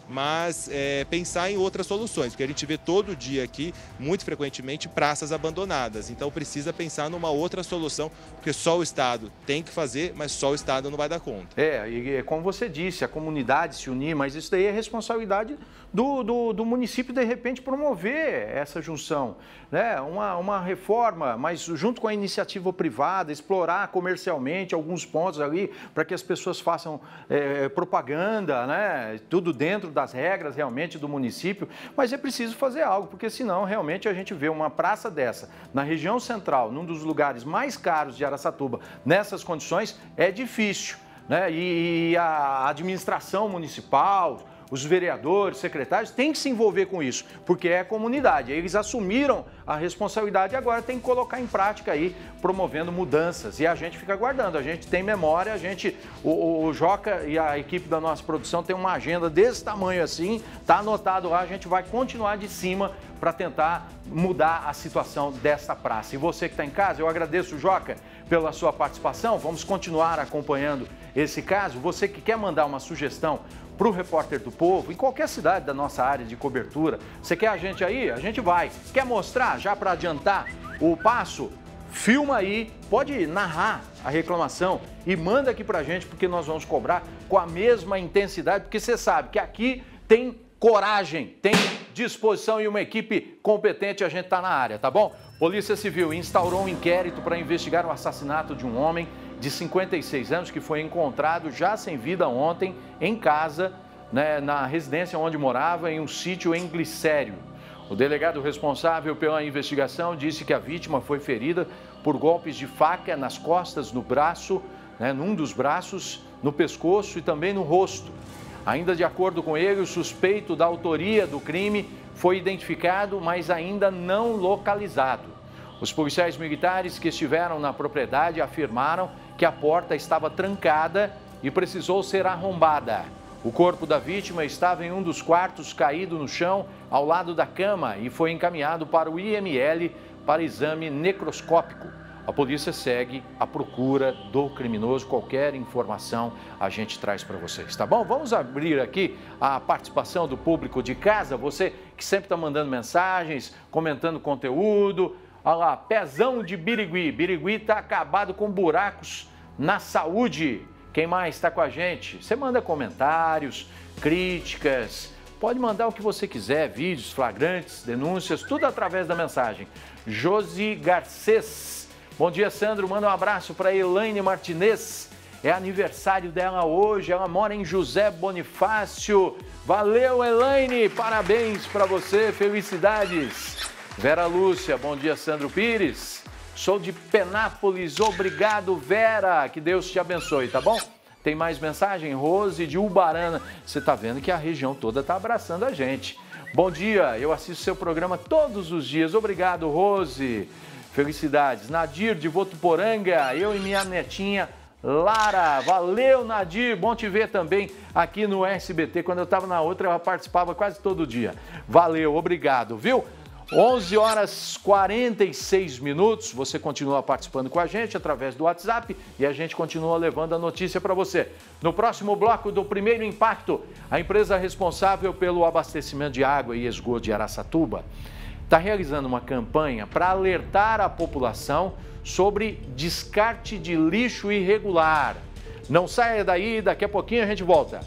mas é, pensar em outras soluções, porque a gente vê todo dia aqui, muito frequentemente, praças abandonadas. Então precisa pensar numa outra solução, porque só o Estado tem que fazer, mas só o Estado não vai dar conta. É, e como você disse, a comunidade se unir, mas isso daí é responsabilidade do, do, do município, de repente, promover essa junção, né? Uma, uma reforma, mas junto com a iniciativa privada, explorar comercialmente alguns pontos ali, para que as pessoas façam é, propaganda, né? Tudo dentro das regras realmente do município, mas é preciso fazer algo, porque senão realmente a gente vê uma praça dessa na região central, num dos lugares mais caros de Araçatuba, nessas condições, é difícil, né? E a administração municipal, os vereadores, secretários, têm que se envolver com isso, porque é a comunidade. Eles assumiram a responsabilidade e agora tem que colocar em prática aí, promovendo mudanças. E a gente fica aguardando, a gente tem memória, a gente, o, o Joca e a equipe da nossa produção tem uma agenda desse tamanho assim, tá anotado lá, a gente vai continuar de cima para tentar mudar a situação dessa praça. E você que está em casa, eu agradeço, Joca, pela sua participação, vamos continuar acompanhando esse caso. Você que quer mandar uma sugestão para o Repórter do Povo, em qualquer cidade da nossa área de cobertura, você quer a gente aí? A gente vai. Quer mostrar, já para adiantar o passo? Filma aí, pode narrar a reclamação e manda aqui para a gente, porque nós vamos cobrar com a mesma intensidade, porque você sabe que aqui tem coragem, tem disposição e uma equipe competente, a gente está na área, tá bom? Polícia Civil instaurou um inquérito para investigar o assassinato de um homem de cinquenta e seis anos que foi encontrado já sem vida ontem em casa, né, na residência onde morava, em um sítio em Glicério. O delegado responsável pela investigação disse que a vítima foi ferida por golpes de faca nas costas, no braço, né, num dos braços, no pescoço e também no rosto. Ainda de acordo com ele, o suspeito da autoria do crime foi identificado, mas ainda não localizado. Os policiais militares que estiveram na propriedade afirmaram que a porta estava trancada e precisou ser arrombada. O corpo da vítima estava em um dos quartos, caído no chão, ao lado da cama, e foi encaminhado para o I M L para exame necroscópico. A polícia segue à procura do criminoso. Qualquer informação a gente traz para vocês, tá bom? Vamos abrir aqui a participação do público de casa. Você que sempre está mandando mensagens, comentando conteúdo. Olha lá, Pezão de Birigui. Birigui está acabado com buracos na saúde. Quem mais está com a gente? Você manda comentários, críticas, pode mandar o que você quiser, vídeos, flagrantes, denúncias, tudo através da mensagem. Josi Garcês. Bom dia, Sandro. Manda um abraço para Elaine Martinez. É aniversário dela hoje. Ela mora em José Bonifácio. Valeu, Elaine. Parabéns para você. Felicidades. Vera Lúcia. Bom dia, Sandro Pires. Sou de Penápolis. Obrigado, Vera. Que Deus te abençoe, tá bom? Tem mais mensagem? Rose de Ubarana. Você tá vendo que a região toda tá abraçando a gente. Bom dia. Eu assisto seu programa todos os dias. Obrigado, Rose. Felicidades. Nadir de Votuporanga, eu e minha netinha Lara. Valeu, Nadir. Bom te ver também aqui no S B T. Quando eu estava na outra, ela participava quase todo dia. Valeu, obrigado, viu? onze horas e quarenta e seis minutos. Você continua participando com a gente através do WhatsApp e a gente continua levando a notícia para você. No próximo bloco do Primeiro Impacto, a empresa responsável pelo abastecimento de água e esgoto de Araçatuba está realizando uma campanha para alertar a população sobre descarte de lixo irregular. Não saia daí, daqui a pouquinho a gente volta.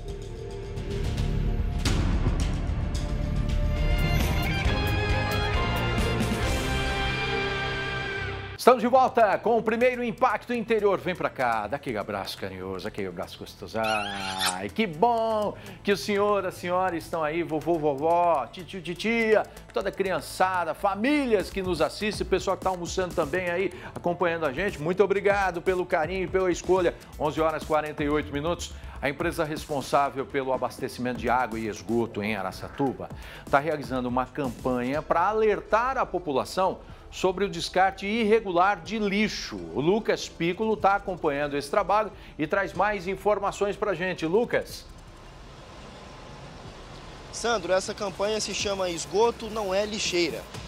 Estamos de volta com o Primeiro Impacto Interior. Vem pra cá, dá aquele abraço carinhoso, aquele abraço gostoso. Ai, que bom que o senhor, a senhora estão aí, vovô, vovó, tio, titia, toda a criançada, famílias que nos assistem, pessoal que está almoçando também aí, acompanhando a gente. Muito obrigado pelo carinho e pela escolha. onze horas e quarenta e oito minutos. A empresa responsável pelo abastecimento de água e esgoto em Araçatuba está realizando uma campanha para alertar a população sobre o descarte irregular de lixo. O Lucas Piccolo está acompanhando esse trabalho e traz mais informações para a gente. Lucas. Sandro, essa campanha se chama Esgoto Não é Lixeira.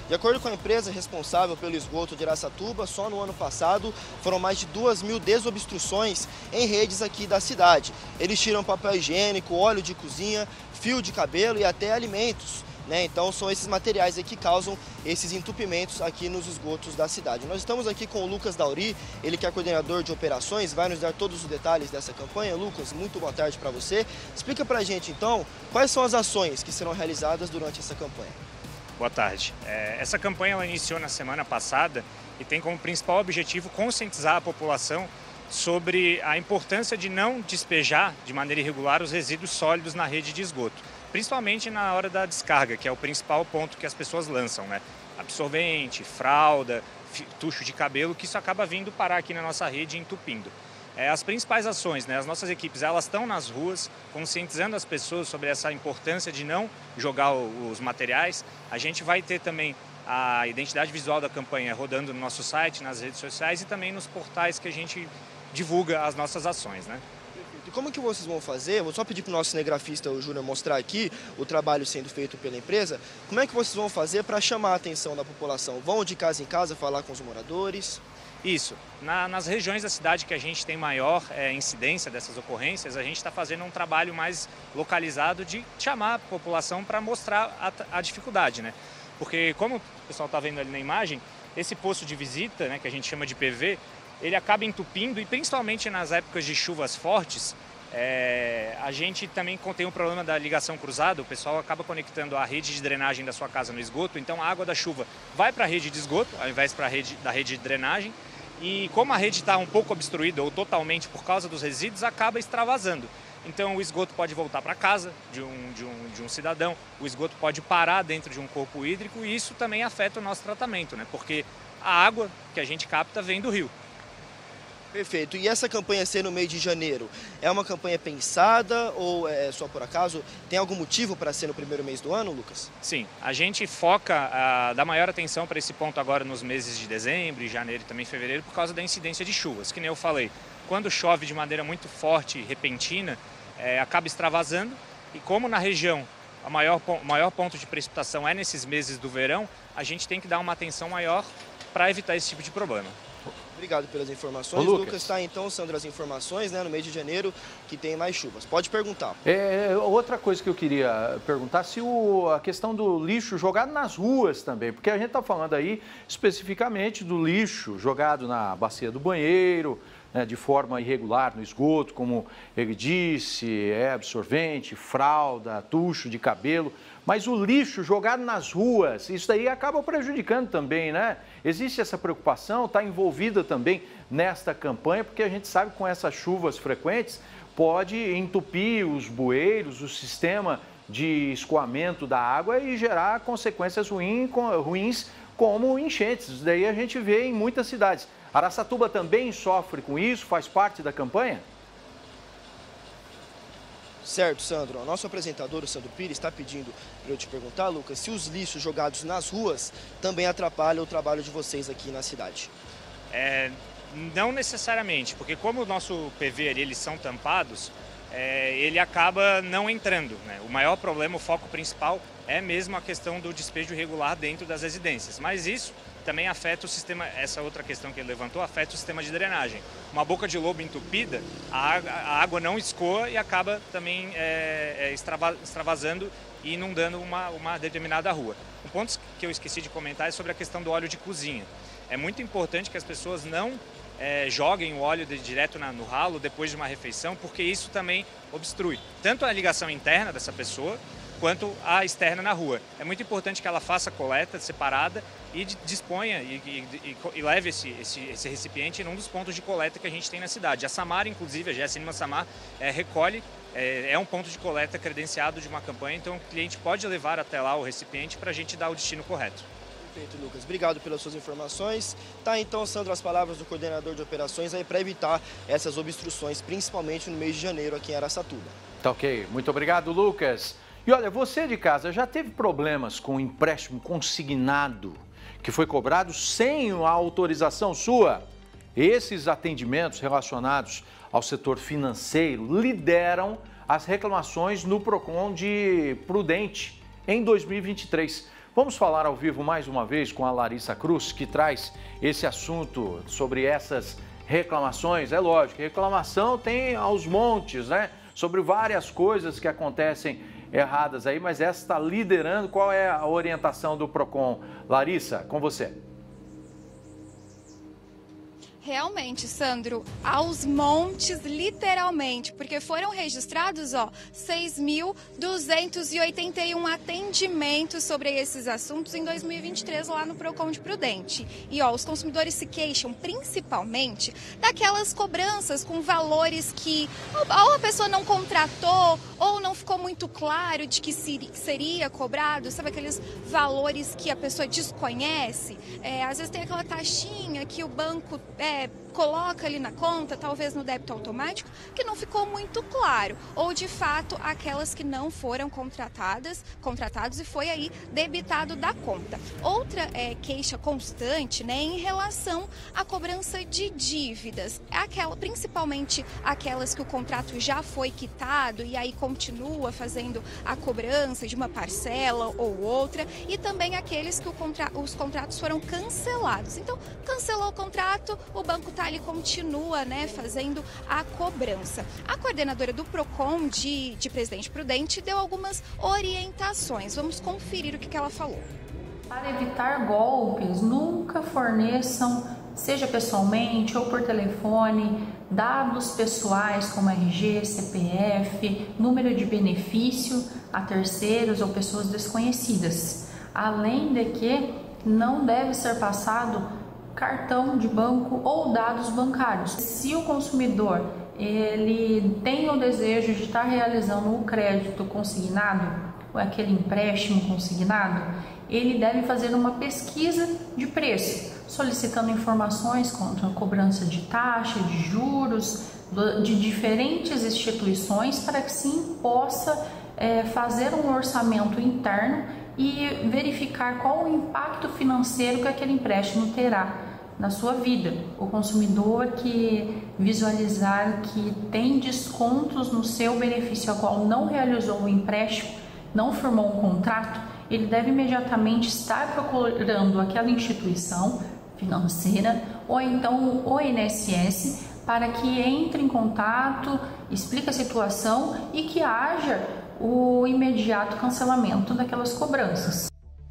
De acordo com a empresa responsável pelo esgoto de Araçatuba, só no ano passado foram mais de duas mil desobstruções em redes aqui da cidade. Eles tiram papel higiênico, óleo de cozinha, fio de cabelo e até alimentos. Né? Então são esses materiais aí que causam esses entupimentos aqui nos esgotos da cidade. Nós estamos aqui com o Lucas Dauri, ele que é coordenador de operações, vai nos dar todos os detalhes dessa campanha. Lucas, muito boa tarde para você. Explica para a gente então quais são as ações que serão realizadas durante essa campanha. Boa tarde. É, essa campanha ela iniciou na semana passada e tem como principal objetivo conscientizar a população sobre a importância de não despejar de maneira irregular os resíduos sólidos na rede de esgoto, principalmente na hora da descarga, que é o principal ponto que as pessoas lançam, né? Absorvente, fralda, tucho de cabelo, que isso acaba vindo parar aqui na nossa rede e entupindo. É, as principais ações, né? As nossas equipes, elas estão nas ruas, conscientizando as pessoas sobre essa importância de não jogar os materiais. A gente vai ter também a identidade visual da campanha rodando no nosso site, nas redes sociais e também nos portais que a gente divulga as nossas ações, né? E como que vocês vão fazer? Vou só pedir para o nosso cinegrafista, o Júnior, mostrar aqui o trabalho sendo feito pela empresa. Como é que vocês vão fazer para chamar a atenção da população? Vão de casa em casa falar com os moradores? Isso. Na, nas regiões da cidade que a gente tem maior é, incidência dessas ocorrências, a gente está fazendo um trabalho mais localizado de chamar a população para mostrar a, a dificuldade, né? Porque, como o pessoal está vendo ali na imagem, esse posto de visita, né, que a gente chama de P V, ele acaba entupindo e principalmente nas épocas de chuvas fortes, é, a gente também tem um problema da ligação cruzada, o pessoal acaba conectando a rede de drenagem da sua casa no esgoto, então a água da chuva vai para a rede de esgoto, ao invés para a rede da rede de drenagem, e como a rede está um pouco obstruída ou totalmente por causa dos resíduos, acaba extravasando. Então o esgoto pode voltar para casa de um, de, um, de um cidadão, o esgoto pode parar dentro de um corpo hídrico e isso também afeta o nosso tratamento, né? Porque a água que a gente capta vem do rio. Perfeito. E essa campanha ser no mês de janeiro, é uma campanha pensada ou é só por acaso? Tem algum motivo para ser no primeiro mês do ano, Lucas? Sim, a gente foca, uh, dá maior atenção para esse ponto agora nos meses de dezembro, e janeiro e também fevereiro, por causa da incidência de chuvas. Que nem eu falei, quando chove de maneira muito forte e repentina, é, acaba extravasando e como na região o maior, maior ponto de precipitação é nesses meses do verão, a gente tem que dar uma atenção maior para evitar esse tipo de problema. Obrigado pelas informações. Ô, Lucas, está então, Sandro, as informações, né, no mês de janeiro que tem mais chuvas. Pode perguntar. É, outra coisa que eu queria perguntar, se o, a questão do lixo jogado nas ruas também, porque a gente está falando aí especificamente do lixo jogado na bacia do banheiro, né, de forma irregular no esgoto, como ele disse, é absorvente, fralda, tucho de cabelo. Mas o lixo jogado nas ruas, isso daí acaba prejudicando também, né? Existe essa preocupação, está envolvida também nesta campanha, porque a gente sabe que com essas chuvas frequentes pode entupir os bueiros, o sistema de escoamento da água e gerar consequências ruim, ruins como enchentes. Isso daí a gente vê em muitas cidades. Araçatuba também sofre com isso, faz parte da campanha? Certo, Sandro. O nosso apresentador, o Sandro Pires, está pedindo para eu te perguntar, Lucas, se os lixos jogados nas ruas também atrapalham o trabalho de vocês aqui na cidade. É, não necessariamente, porque como o nosso P V eles são tampados, é, ele acaba não entrando, né? O maior problema, o foco principal, é mesmo a questão do despejo irregular dentro das residências. Mas isso também afeta o sistema, essa outra questão que ele levantou, afeta o sistema de drenagem. Uma boca de lobo entupida, a, a água não escoa e acaba também é, é, extrava, extravasando e inundando uma, uma determinada rua. Um ponto que eu esqueci de comentar é sobre a questão do óleo de cozinha. É muito importante que as pessoas não é, joguem o óleo de, direto na, no ralo depois de uma refeição, porque isso também obstrui tanto a ligação interna dessa pessoa, quanto a externa na rua. É muito importante que ela faça a coleta separada e disponha e, e, e leve esse, esse, esse recipiente em um dos pontos de coleta que a gente tem na cidade. A Samar, inclusive, a G S N Samar, é, recolhe, é, é um ponto de coleta credenciado de uma campanha, então o cliente pode levar até lá o recipiente para a gente dar o destino correto. Perfeito, Lucas. Obrigado pelas suas informações. Tá, então, Sandro, as palavras do coordenador de operações aí para evitar essas obstruções, principalmente no mês de janeiro aqui em Araçatuba. Tá ok. Muito obrigado, Lucas. E olha, você de casa já teve problemas com o empréstimo consignado que foi cobrado sem a autorização sua? Esses atendimentos relacionados ao setor financeiro lideram as reclamações no Procon de Prudente em dois mil e vinte e três. Vamos falar ao vivo mais uma vez com a Larissa Cruz, que traz esse assunto sobre essas reclamações. É lógico, reclamação tem aos montes, né? Sobre várias coisas que acontecem erradas aí, mas essa está liderando. Qual é a orientação do PROCON? Larissa, com você. Realmente, Sandro, aos montes, literalmente, porque foram registrados, ó, seis mil duzentos e oitenta e um atendimentos sobre esses assuntos em dois mil e vinte e três lá no PROCON de Prudente. E, ó, os consumidores se queixam principalmente daquelas cobranças com valores que ou a pessoa não contratou ou não ficou muito claro de que seria cobrado, sabe, aqueles valores que a pessoa desconhece. É, às vezes tem aquela taxinha que o banco é, coloca ali na conta, talvez no débito automático, que não ficou muito claro. Ou, de fato, aquelas que não foram contratadas, contratados e foi aí debitado da conta. Outra é, queixa constante, né, em relação à cobrança de dívidas. Aquela, principalmente aquelas que o contrato já foi quitado e aí continua fazendo a cobrança de uma parcela ou outra. E também aqueles que o contra, os contratos foram cancelados. Então, cancelou o contrato, o banco está ali, continua, né, fazendo a cobrança. A coordenadora do PROCON de, de Presidente Prudente deu algumas orientações. Vamos conferir o que, que ela falou. Para evitar golpes, nunca forneçam, seja pessoalmente ou por telefone, dados pessoais como R G, C P F, número de benefício a terceiros ou pessoas desconhecidas. Além de que não deve ser passado cartão de banco ou dados bancários. Se o consumidor ele tem o desejo de estar realizando o crédito consignado, ou aquele empréstimo consignado, ele deve fazer uma pesquisa de preço, solicitando informações quanto a cobrança de taxa, de juros, de diferentes instituições, para que sim possa é, fazer um orçamento interno e verificar qual o impacto financeiro que aquele empréstimo terá na sua vida. O consumidor que visualizar que tem descontos no seu benefício a qual não realizou o empréstimo, não firmou um contrato, ele deve imediatamente estar procurando aquela instituição financeira ou então o I N S S para que entre em contato, explique a situação e que haja o imediato cancelamento daquelas cobranças.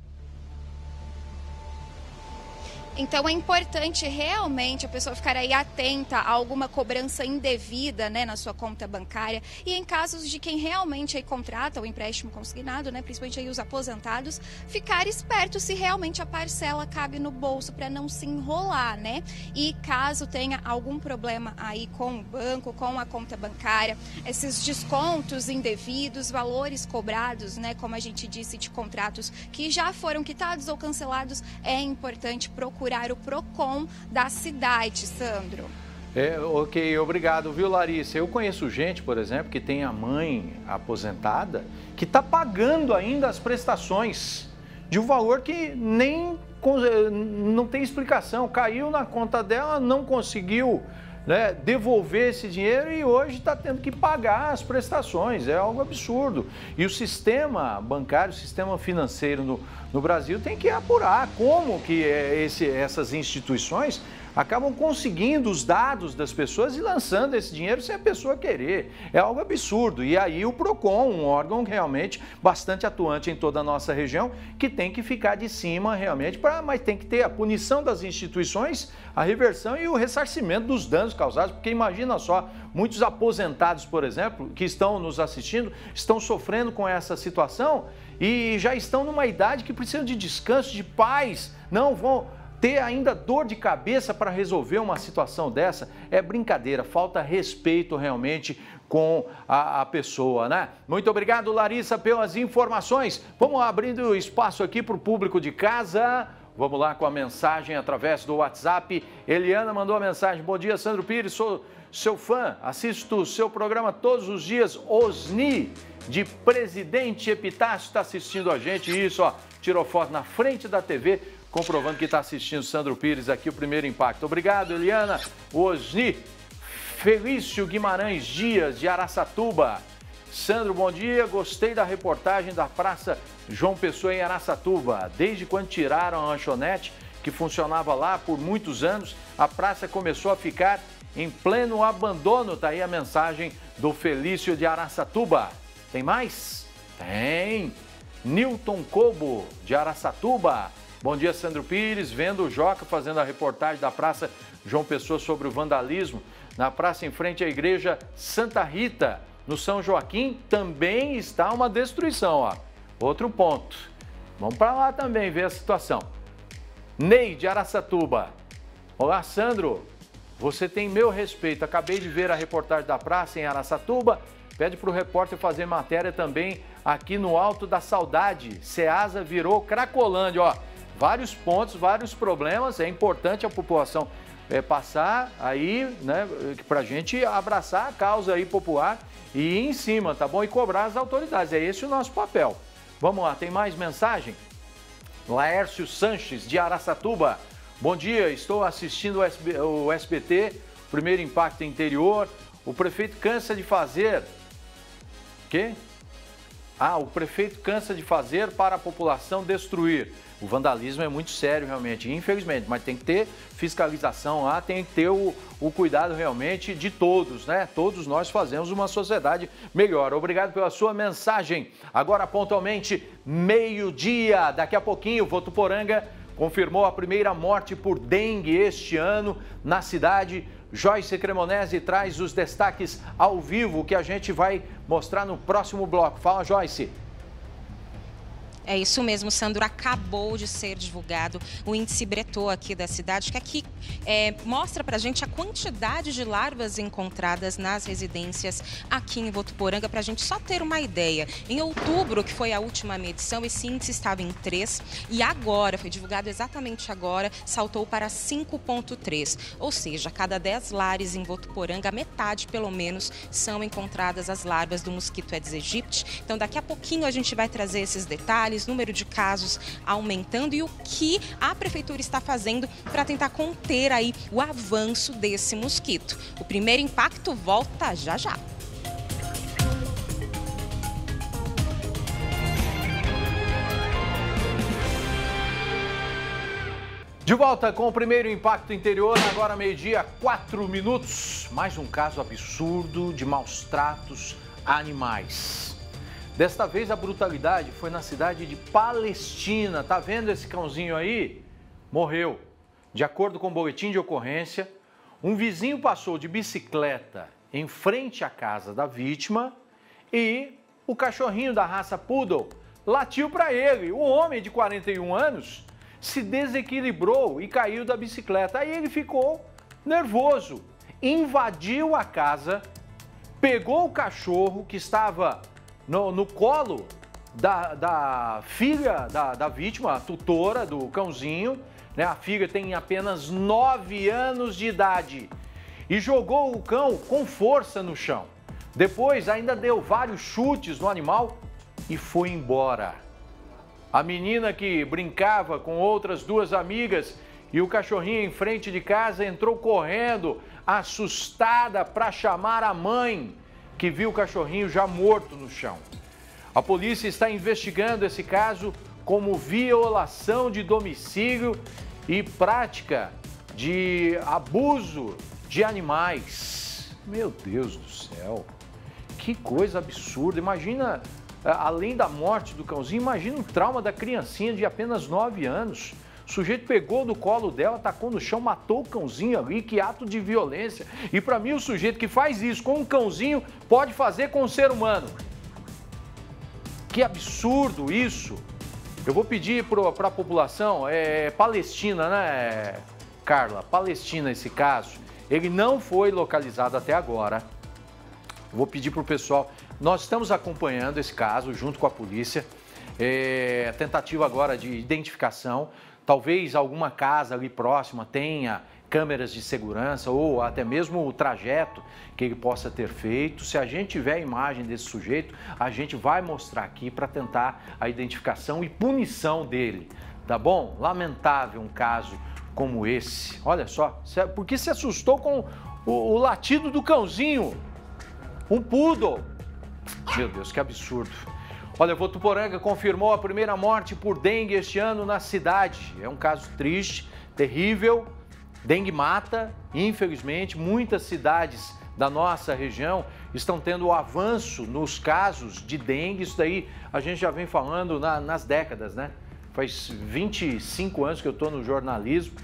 Então é importante realmente a pessoa ficar aí atenta a alguma cobrança indevida, né, na sua conta bancária, e em casos de quem realmente aí contrata o empréstimo consignado, né, principalmente aí os aposentados, ficar esperto se realmente a parcela cabe no bolso para não se enrolar, né? E caso tenha algum problema aí com o banco, com a conta bancária, esses descontos indevidos, valores cobrados, né, como a gente disse, de contratos que já foram quitados ou cancelados, é importante procurar procurar o PROCON da cidade, Sandro. É, ok, obrigado, viu, Larissa? Eu conheço gente, por exemplo, que tem a mãe aposentada que está pagando ainda as prestações de um valor que nem não tem explicação. Caiu na conta dela, não conseguiu, né, devolver esse dinheiro e hoje está tendo que pagar as prestações. É algo absurdo. E o sistema bancário, o sistema financeiro no, no Brasil tem que apurar como que esse, essas instituições acabam conseguindo os dados das pessoas e lançando esse dinheiro sem a pessoa querer. É algo absurdo. E aí o PROCON, um órgão realmente bastante atuante em toda a nossa região, que tem que ficar de cima realmente, pra, mas tem que ter a punição das instituições, a reversão e o ressarcimento dos danos causados, porque imagina só, muitos aposentados, por exemplo, que estão nos assistindo, estão sofrendo com essa situação e já estão numa idade que precisam de descanso, de paz, não vão ter ainda dor de cabeça para resolver uma situação dessa. É brincadeira, falta respeito realmente com a, a pessoa, né? Muito obrigado, Larissa, pelas informações. Vamos abrindo espaço aqui para o público de casa. Vamos lá com a mensagem através do WhatsApp. Eliana mandou a mensagem: bom dia, Sandro Pires, sou seu fã, assisto o seu programa todos os dias. Osni, de Presidente Epitácio, está assistindo a gente. Isso, ó, tirou foto na frente da T V, comprovando que está assistindo Sandro Pires aqui, o Primeiro Impacto. Obrigado, Eliana. Osni. Felício Guimarães Dias, de Araçatuba. Sandro, bom dia. Gostei da reportagem da Praça João Pessoa em Araçatuba. Desde quando tiraram a lanchonete que funcionava lá por muitos anos, a praça começou a ficar em pleno abandono. Tá aí a mensagem do Felício de Araçatuba. Tem mais? Tem. Newton Cobo, de Araçatuba. Bom dia, Sandro Pires. Vendo o Joca fazendo a reportagem da Praça João Pessoa sobre o vandalismo. Na praça em frente à igreja Santa Rita, no São Joaquim, também está uma destruição, ó. Outro ponto. Vamos para lá também ver a situação. Ney, de Araçatuba. Olá, Sandro. Você tem meu respeito. Acabei de ver a reportagem da praça em Araçatuba. Pede para o repórter fazer matéria também aqui no Alto da Saudade. Ceasa virou Cracolândia, ó. Vários pontos, vários problemas. É importante a população é, passar aí, né, para a gente abraçar a causa aí popular e ir em cima, tá bom? E cobrar as autoridades. É esse o nosso papel. Vamos lá, tem mais mensagem? Laércio Sanches, de Araçatuba. Bom dia, estou assistindo o S B, o S B T, Primeiro Impacto Interior. O prefeito cansa de fazer... Quê? Ah, o prefeito cansa de fazer para a população destruir. O vandalismo é muito sério realmente, infelizmente, mas tem que ter fiscalização lá, tem que ter o, o cuidado realmente de todos, né? Todos nós fazemos uma sociedade melhor. Obrigado pela sua mensagem. Agora, pontualmente, meio-dia. Daqui a pouquinho, Votuporanga confirmou a primeira morte por dengue este ano na cidade. Joyce Cremonese traz os destaques ao vivo que a gente vai mostrar no próximo bloco. Fala, Joyce. É isso mesmo, Sandro. Acabou de ser divulgado o índice Bretô aqui da cidade, que aqui é, mostra pra gente a quantidade de larvas encontradas nas residências aqui em Votuporanga, pra gente só ter uma ideia. Em outubro, que foi a última medição, esse índice estava em três e agora, foi divulgado exatamente agora, saltou para cinco ponto três. Ou seja, a cada dez lares em Votuporanga, metade pelo menos são encontradas as larvas do mosquito Aedes aegypti. Então daqui a pouquinho a gente vai trazer esses detalhes, número de casos aumentando e o que a prefeitura está fazendo para tentar conter aí o avanço desse mosquito. O primeiro impacto volta já já. De volta com o primeiro impacto interior, agora meio-dia, quatro minutos. Mais um caso absurdo de maus tratos a animais. Desta vez a brutalidade foi na cidade de Palestina. Tá vendo esse cãozinho aí? Morreu. De acordo com o boletim de ocorrência, um vizinho passou de bicicleta em frente à casa da vítima e o cachorrinho da raça Poodle latiu para ele. O homem de quarenta e um anos se desequilibrou e caiu da bicicleta. Aí ele ficou nervoso, invadiu a casa, pegou o cachorro que estava No, no colo da, da filha da, da vítima, a tutora do cãozinho, né? A filha tem apenas nove anos de idade e jogou o cão com força no chão. Depois ainda deu vários chutes no animal e foi embora. A menina que brincava com outras duas amigas e o cachorrinho em frente de casa entrou correndo, assustada, para chamar a mãe, que viu o cachorrinho já morto no chão. A polícia está investigando esse caso como violação de domicílio e prática de abuso de animais. Meu Deus do céu, que coisa absurda. Imagina, além da morte do cãozinho, imagina o trauma da criancinha de apenas nove anos. O sujeito pegou do colo dela, tacou no chão, matou o cãozinho ali. Que ato de violência. E para mim o sujeito que faz isso com um cãozinho pode fazer com um ser humano. Que absurdo isso. Eu vou pedir para a população, é Palestina, né, Carla? Palestina esse caso. Ele não foi localizado até agora. Vou pedir para o pessoal, nós estamos acompanhando esse caso junto com a polícia. É, tentativa agora de identificação. Talvez alguma casa ali próxima tenha câmeras de segurança ou até mesmo o trajeto que ele possa ter feito. Se a gente tiver a imagem desse sujeito, a gente vai mostrar aqui para tentar a identificação e punição dele, tá bom? Lamentável um caso como esse. Olha só, porque se assustou com o, o latido do cãozinho, um poodle. Meu Deus, que absurdo. Olha, Votuporanga confirmou a primeira morte por dengue este ano na cidade. É um caso triste, terrível. Dengue mata, infelizmente, muitas cidades da nossa região estão tendo avanço nos casos de dengue. Isso daí a gente já vem falando na, nas décadas, né? Faz vinte e cinco anos que eu estou no jornalismo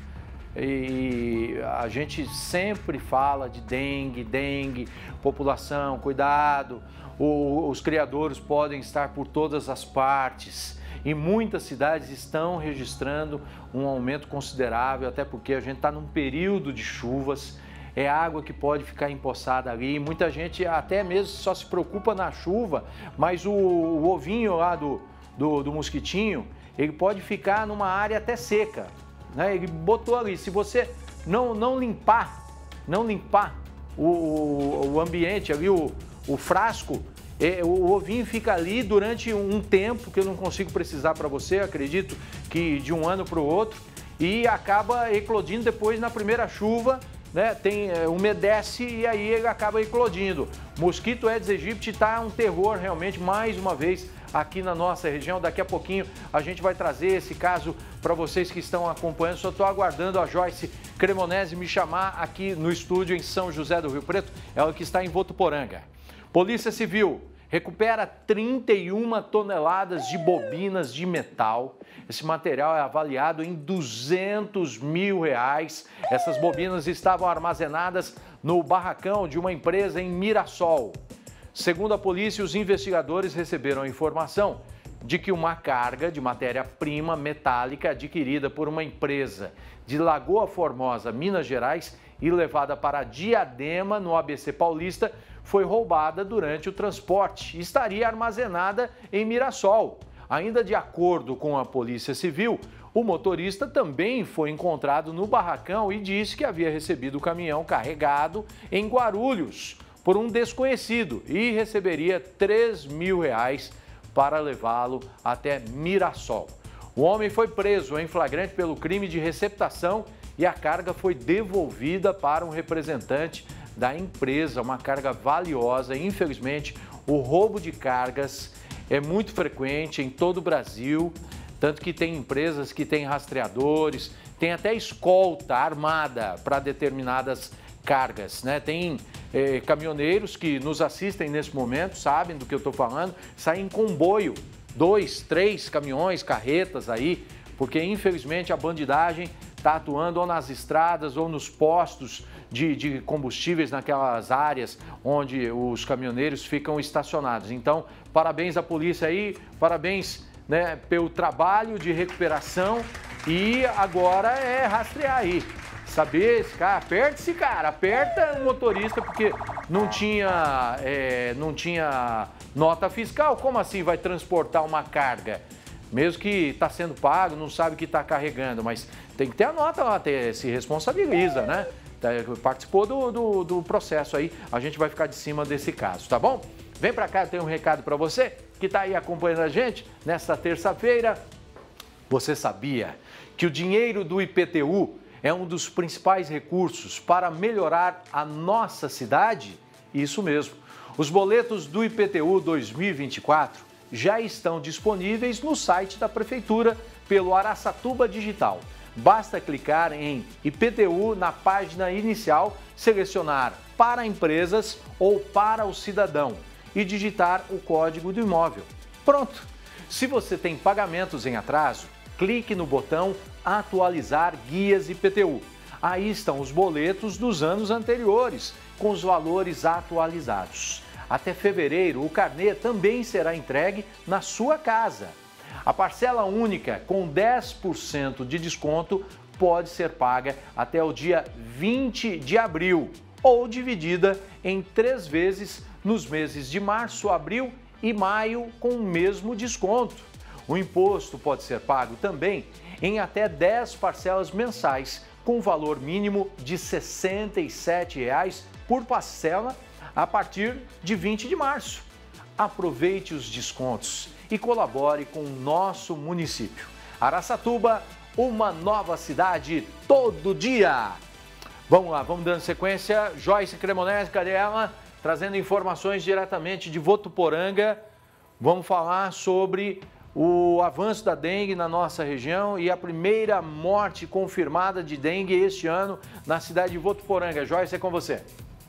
e a gente sempre fala de dengue, dengue, população, cuidado. O, os criadores podem estar por todas as partes e muitas cidades estão registrando um aumento considerável, até porque a gente está num período de chuvas. É água que pode ficar empoçada ali. Muita gente até mesmo só se preocupa na chuva, mas o, o ovinho lá do, do, do mosquitinho, ele pode ficar numa área até seca, né? Ele botou ali. Se você não, não limpar, não limpar o, o, o ambiente ali, o, o frasco, é, o ovinho fica ali durante um tempo que eu não consigo precisar para você, acredito que de um ano para o outro, e acaba eclodindo depois na primeira chuva. Né, tem, é, umedece e aí ele acaba eclodindo. Mosquito Aedes aegypti está um terror realmente, mais uma vez, aqui na nossa região. Daqui a pouquinho a gente vai trazer esse caso para vocês que estão acompanhando. Só estou aguardando a Joyce Cremonese me chamar aqui no estúdio em São José do Rio Preto, ela que está em Votuporanga. Polícia Civil recupera trinta e uma toneladas de bobinas de metal. Esse material é avaliado em duzentos mil reais. Essas bobinas estavam armazenadas no barracão de uma empresa em Mirassol. Segundo a polícia, os investigadores receberam a informação de que uma carga de matéria-prima metálica adquirida por uma empresa de Lagoa Formosa, Minas Gerais, e levada para Diadema, no A B C Paulista, foi roubada durante o transporte e estaria armazenada em Mirassol. Ainda de acordo com a Polícia Civil, o motorista também foi encontrado no barracão e disse que havia recebido o caminhão carregado em Guarulhos por um desconhecido e receberia três mil reais para levá-lo até Mirassol. O homem foi preso em flagrante pelo crime de receptação e a carga foi devolvida para um representante da empresa, uma carga valiosa. Infelizmente, o roubo de cargas é muito frequente em todo o Brasil, tanto que tem empresas que têm rastreadores, tem até escolta armada para determinadas cargas, né? Tem eh, caminhoneiros que nos assistem nesse momento, sabem do que eu estou falando, saem em comboio, dois, três caminhões, carretas aí, porque infelizmente a bandidagem está atuando ou nas estradas ou nos postos de, de combustíveis naquelas áreas onde os caminhoneiros ficam estacionados. Então, parabéns à polícia aí, parabéns, né, pelo trabalho de recuperação e agora é rastrear aí. Saber, esse cara, aperta esse cara, aperta o motorista porque não tinha, é, não tinha nota fiscal. Como assim vai transportar uma carga? Mesmo que está sendo pago, não sabe que está carregando, mas tem que ter a nota lá, ter, se responsabiliza, né? Participou do, do, do processo aí, a gente vai ficar de cima desse caso, tá bom? Vem pra cá, tem um recado para você que está aí acompanhando a gente nesta terça-feira. Você sabia que o dinheiro do I P T U é um dos principais recursos para melhorar a nossa cidade? Isso mesmo. Os boletos do I P T U dois mil e vinte e quatro já estão disponíveis no site da Prefeitura pelo Araçatuba Digital. Basta clicar em I P T U na página inicial, selecionar para empresas ou para o cidadão e digitar o código do imóvel. Pronto! Se você tem pagamentos em atraso, clique no botão Atualizar Guias I P T U. Aí estão os boletos dos anos anteriores, com os valores atualizados. Até fevereiro, o carnê também será entregue na sua casa. A parcela única, com dez por cento de desconto, pode ser paga até o dia vinte de abril ou dividida em três vezes nos meses de março, abril e maio com o mesmo desconto. O imposto pode ser pago também em até dez parcelas mensais, com valor mínimo de sessenta e sete reais por parcela a partir de vinte de março. Aproveite os descontos e colabore com o nosso município. Araçatuba, uma nova cidade todo dia. Vamos lá, vamos dando sequência. Joyce Cremonese, cadê ela? trazendo informações diretamente de Votuporanga. Vamos falar sobre o avanço da dengue na nossa região e a primeira morte confirmada de dengue este ano na cidade de Votuporanga. Joyce, é com você.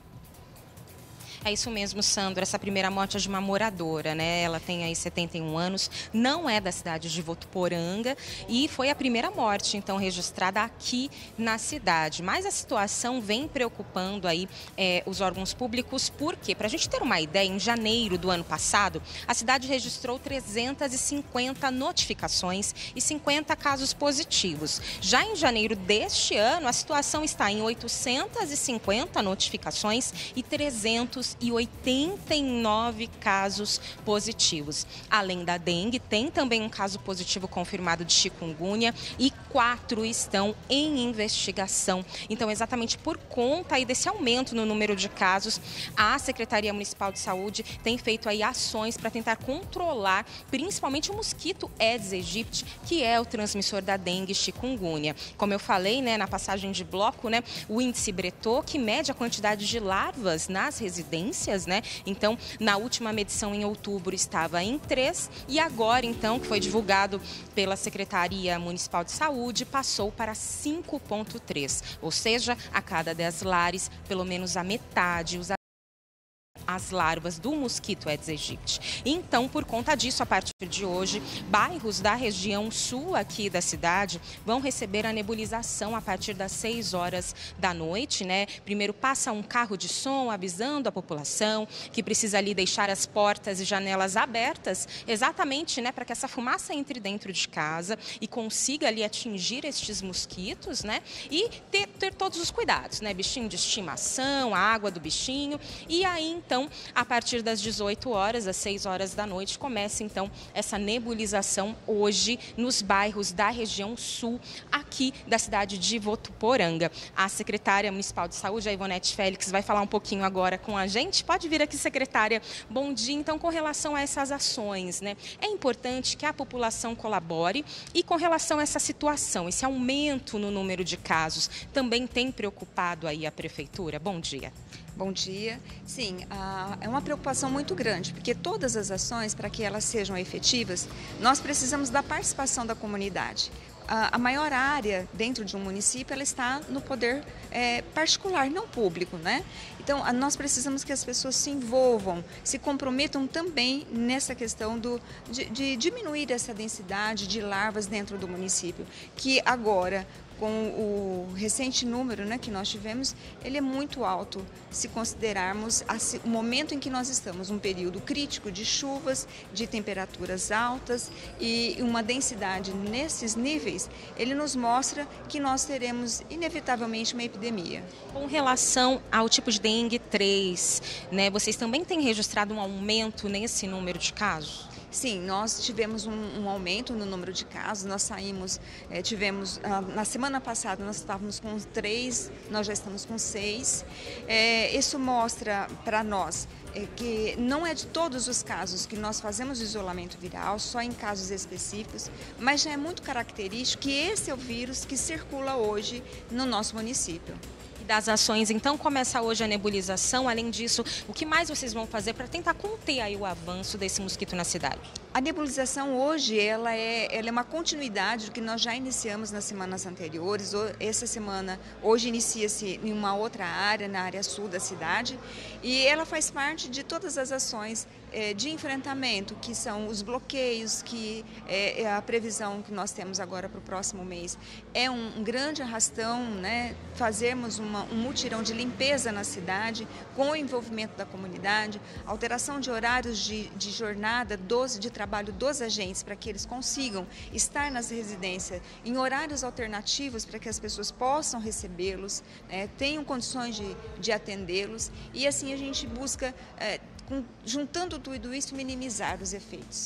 É isso mesmo, Sandro. Essa primeira morte é de uma moradora, né? Ela tem aí setenta e um anos, não é da cidade de Votuporanga e foi a primeira morte, então, registrada aqui na cidade. Mas a situação vem preocupando aí é, os órgãos públicos, porque, para a gente ter uma ideia, em janeiro do ano passado, a cidade registrou trezentas e cinquenta notificações e cinquenta casos positivos. Já em janeiro deste ano, a situação está em oitocentas e cinquenta notificações e trezentos e oitenta e nove casos positivos. Além da dengue, tem também um caso positivo confirmado de chikungunya e quatro estão em investigação. Então, exatamente por conta aí desse aumento no número de casos, a Secretaria Municipal de Saúde tem feito aí ações para tentar controlar, principalmente o mosquito Aedes aegypti, que é o transmissor da dengue e chikungunya. Como eu falei, né, na passagem de bloco, né, o índice Bretot, que mede a quantidade de larvas nas residências, né? Então, na última medição em outubro estava em três e agora, então, que foi divulgado pela Secretaria Municipal de Saúde, passou para cinco ponto três, ou seja, a cada dez lares, pelo menos a metade usa as larvas do mosquito Aedes aegypti. Então, por conta disso, a partir de hoje, bairros da região sul aqui da cidade vão receber a nebulização a partir das seis horas da noite, né? Primeiro passa um carro de som avisando a população que precisa ali deixar as portas e janelas abertas, exatamente, né, para que essa fumaça entre dentro de casa e consiga ali atingir estes mosquitos, né? E ter, ter todos os cuidados, né? Bichinho de estimação, a água do bichinho. E aí, então, a partir das dezoito horas, às seis horas da noite, começa então essa nebulização hoje nos bairros da região sul, aqui da cidade de Votuporanga. A secretária municipal de saúde, a Ivonete Félix, vai falar um pouquinho agora com a gente. Pode vir aqui, secretária. Bom dia. Então, com relação a essas ações, né? É importante que a população colabore e com relação a essa situação, esse aumento no número de casos, também tem preocupado aí a prefeitura? Bom dia. Bom dia. Sim, ah, é uma preocupação muito grande, porque todas as ações, para que elas sejam efetivas, nós precisamos da participação da comunidade. A maior área dentro de um município, ela está no poder é, particular, não público, né? Então, nós precisamos que as pessoas se envolvam, se comprometam também nessa questão do, de, de diminuir essa densidade de larvas dentro do município, que agora, com o recente número, né, que nós tivemos, ele é muito alto, se considerarmos o momento em que nós estamos, um período crítico de chuvas, de temperaturas altas e uma densidade nesses níveis, ele nos mostra que nós teremos inevitavelmente uma epidemia. Com relação ao tipo de dengue três, né, vocês também têm registrado um aumento nesse número de casos? Sim, nós tivemos um, um aumento no número de casos, nós saímos, é, tivemos, ah, na semana passada nós estávamos com três, nós já estamos com seis. É, isso mostra para nós é, que não é de todos os casos que nós fazemos isolamento viral, só em casos específicos, mas já é muito característico que esse é o vírus que circula hoje no nosso município. Das ações, então, começa hoje a nebulização. Além disso, o que mais vocês vão fazer para tentar conter aí o avanço desse mosquito na cidade? A nebulização hoje, ela é, ela é uma continuidade do que nós já iniciamos nas semanas anteriores. Essa semana, hoje inicia-se em uma outra área, na área sul da cidade, e ela faz parte de todas as ações é, de enfrentamento, que são os bloqueios, que é, é a previsão que nós temos agora para o próximo mês. É um, um grande arrastão, né, fazermos uma, um mutirão de limpeza na cidade, com o envolvimento da comunidade, alteração de horários de, de jornada, dos, de trabalho dos agentes, para que eles consigam estar nas residências em horários alternativos, para que as pessoas possam recebê-los, é, tenham condições de, de atendê-los, e assim a gente busca, é, com, juntando tudo isso, minimizar os efeitos.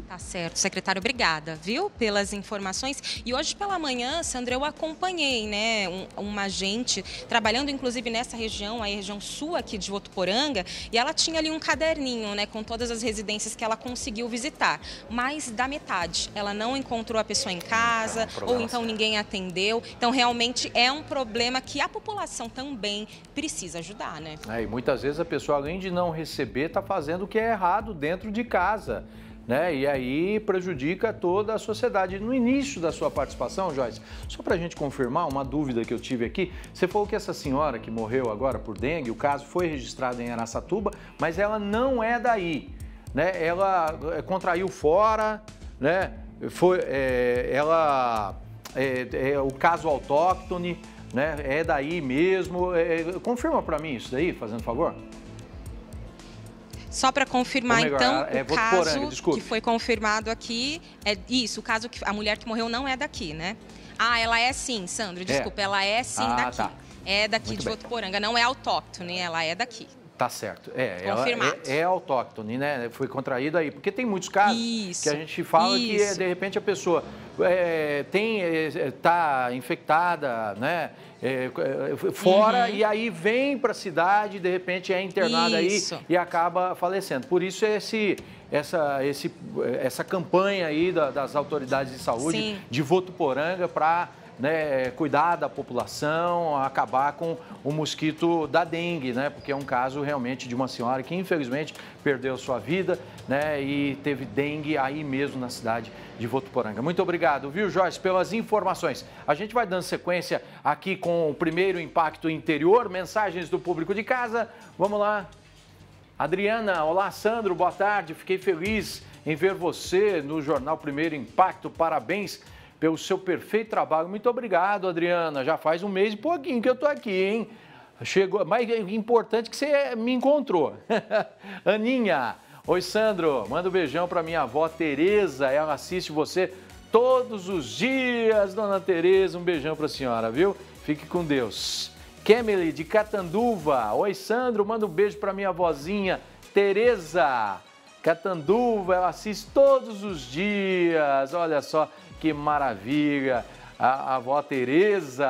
Tá certo, secretário, obrigada, viu, pelas informações. E hoje pela manhã, Sandra, eu acompanhei, né, um, uma agente trabalhando inclusive nessa região, a região sul aqui de Votuporanga, e ela tinha ali um caderninho, né, com todas as residências que ela conseguiu visitar, mas da metade, ela não encontrou a pessoa em casa, é um ou então ninguém atendeu. Então realmente é um problema que a população também precisa ajudar, né? É, e muitas vezes a pessoa, além de não receber, está fazendo o que é errado dentro de casa. Né? E aí prejudica toda a sociedade. No início da sua participação, Joyce, só para a gente confirmar uma dúvida que eu tive aqui, você falou que essa senhora que morreu agora por dengue, o caso foi registrado em Araçatuba, mas ela não é daí, né? Ela contraiu fora, né? Foi, é, ela, é, é o caso autóctone, né? É daí mesmo. É, confirma para mim isso daí, fazendo favor. Só para confirmar, melhor, então, é, o caso desculpe. que foi confirmado aqui, é isso, o caso que a mulher que morreu não é daqui, né? Ah, ela é sim, Sandro, desculpa, é. ela é sim ah, daqui. Tá. É daqui Muito de Votuporanga, não é autóctone, ela é daqui. Tá certo, é, ela é, é autóctone, né? Foi contraída aí, porque tem muitos casos isso, que a gente fala isso. que, de repente, a pessoa é, tem, é, tá infectada, né? É, fora uhum. e aí vem para a cidade, de repente é internada isso. aí e acaba falecendo. Por isso esse, essa, esse, essa campanha aí da, das autoridades de saúde Sim. de Votuporanga para né, cuidar da população, acabar com o mosquito da dengue, né? Porque é um caso realmente de uma senhora que infelizmente perdeu sua vida, né? E teve dengue aí mesmo na cidade de Votuporanga. Muito obrigado, viu, Joyce, pelas informações. A gente vai dando sequência aqui com o primeiro impacto interior, mensagens do público de casa. Vamos lá. Adriana, olá, Sandro, boa tarde. Fiquei feliz em ver você no Jornal Primeiro Impacto. Parabéns pelo seu perfeito trabalho. Muito obrigado, Adriana. Já faz um mês e pouquinho que eu tô aqui, hein? Chegou, mas é importante que você me encontrou. Aninha, oi, Sandro. Manda um beijão para minha avó Tereza. Ela assiste você todos os dias, dona Tereza. Um beijão para a senhora, viu? Fique com Deus. Kemily, de Catanduva. Oi, Sandro. Manda um beijo para minha vozinha Tereza. Catanduva, ela assiste todos os dias. Olha só. Que maravilha! A, a avó Tereza,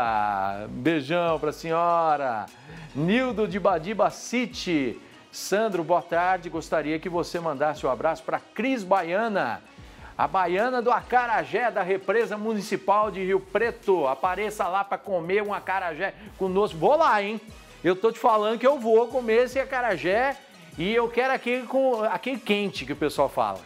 beijão para a senhora. Nildo de Badiba City. Sandro, boa tarde. Gostaria que você mandasse um abraço para Cris Baiana, a baiana do acarajé da Represa Municipal de Rio Preto. Apareça lá para comer um acarajé conosco. Vou lá, hein? Eu tô te falando que eu vou comer esse acarajé e eu quero aquele, com, aquele quente que o pessoal fala.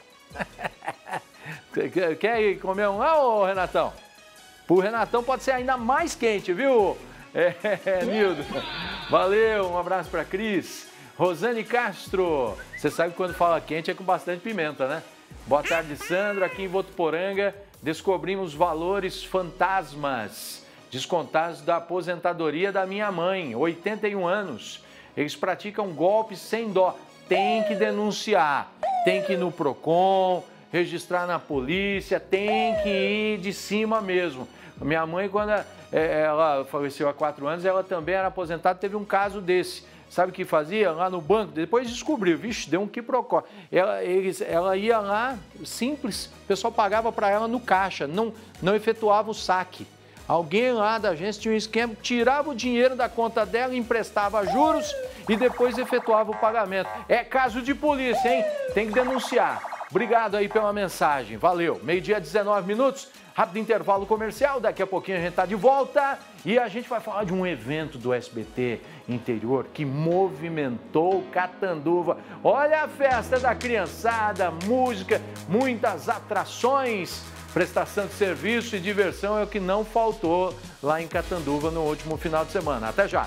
Quer ir comer um lá, ô Renatão? Pro Renatão pode ser ainda mais quente, viu? É, é, Nildo. Valeu, um abraço pra Cris. Rosane Castro. Você sabe que quando fala quente é com bastante pimenta, né? Boa tarde, Sandro. Aqui em Votuporanga descobrimos valores fantasmas descontados da aposentadoria da minha mãe, oitenta e um anos. Eles praticam golpes sem dó. Tem que denunciar. Tem que ir no Procon, registrar na polícia, tem que ir de cima mesmo. Minha mãe, quando ela faleceu há quatro anos, ela também era aposentada, teve um caso desse. Sabe o que fazia? Lá no banco, depois descobriu, vixe, deu um quiprocó. Ela, eles, ela ia lá, simples, o pessoal pagava para ela no caixa, não, não efetuava o saque. Alguém lá da agência tinha um esquema, tirava o dinheiro da conta dela, emprestava juros e depois efetuava o pagamento. É caso de polícia, hein? Tem que denunciar. Obrigado aí pela mensagem, valeu. Meio-dia, dezenove minutos, rápido intervalo comercial, daqui a pouquinho a gente tá de volta e a gente vai falar de um evento do S B T Interior que movimentou Catanduva. Olha a festa da criançada, música, muitas atrações, prestação de serviço e diversão é o que não faltou lá em Catanduva no último final de semana. Até já!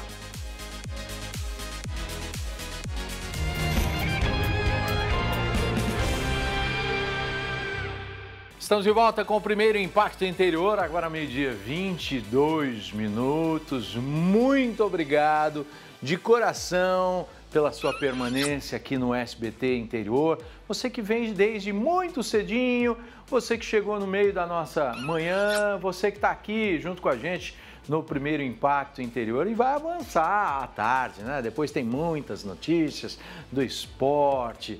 Estamos de volta com o primeiro Impacto Interior, agora meio-dia, vinte e dois minutos. Muito obrigado de coração pela sua permanência aqui no S B T Interior. Você que vem desde muito cedinho, você que chegou no meio da nossa manhã, você que está aqui junto com a gente no primeiro Impacto Interior e vai avançar à tarde, né? Depois tem muitas notícias do esporte,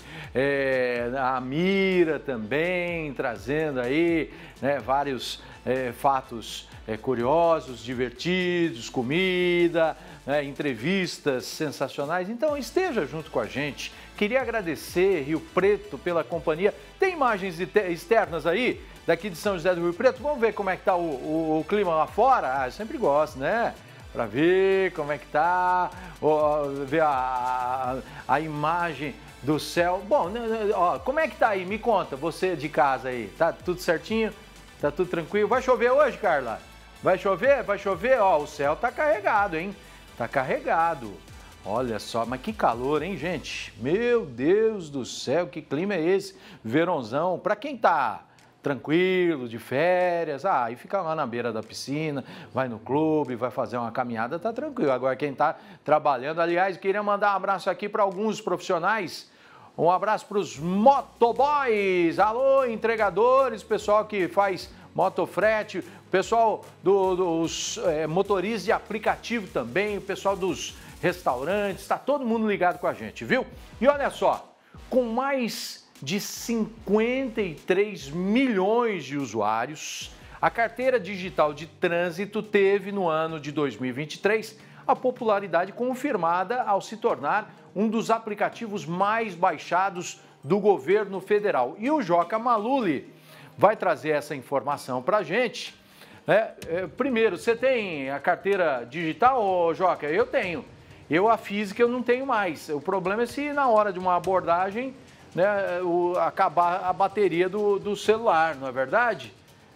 é, a Mira também trazendo aí, né, vários é, fatos é, curiosos, divertidos, comida, né, entrevistas sensacionais. Então esteja junto com a gente. Queria agradecer Rio Preto pela companhia. Tem imagens externas aí? Daqui de São José do Rio Preto, vamos ver como é que tá o, o, o clima lá fora? Ah, eu sempre gosto, né? Para ver como é que tá, ó, ver a, a, a imagem do céu. Bom, ó, como é que tá aí? Me conta, você de casa aí, tá tudo certinho? Tá tudo tranquilo? Vai chover hoje, Carla? Vai chover? Vai chover? Ó, o céu tá carregado, hein? Tá carregado. Olha só, mas que calor, hein, gente? Meu Deus do céu, que clima é esse? Verãozão. Para quem tá tranquilo, de férias, ah, e fica lá na beira da piscina, vai no clube, vai fazer uma caminhada, tá tranquilo. Agora quem tá trabalhando, aliás, queria mandar um abraço aqui para alguns profissionais, um abraço para os motoboys, alô, entregadores, pessoal que faz motofrete, pessoal do, dos é, motoristas de aplicativo também, o pessoal dos restaurantes, está todo mundo ligado com a gente, viu? E olha só, com mais de cinquenta e três milhões de usuários, a carteira digital de trânsito teve no ano de dois mil e vinte e três a popularidade confirmada ao se tornar um dos aplicativos mais baixados do governo federal. E o Joca Maluli vai trazer essa informação para a gente. É, é, primeiro, você tem a carteira digital, ô, Joca? Eu tenho. Eu, a física, eu não tenho mais. O problema é se na hora de uma abordagem, né, o, acabar a bateria do, do celular, não é verdade?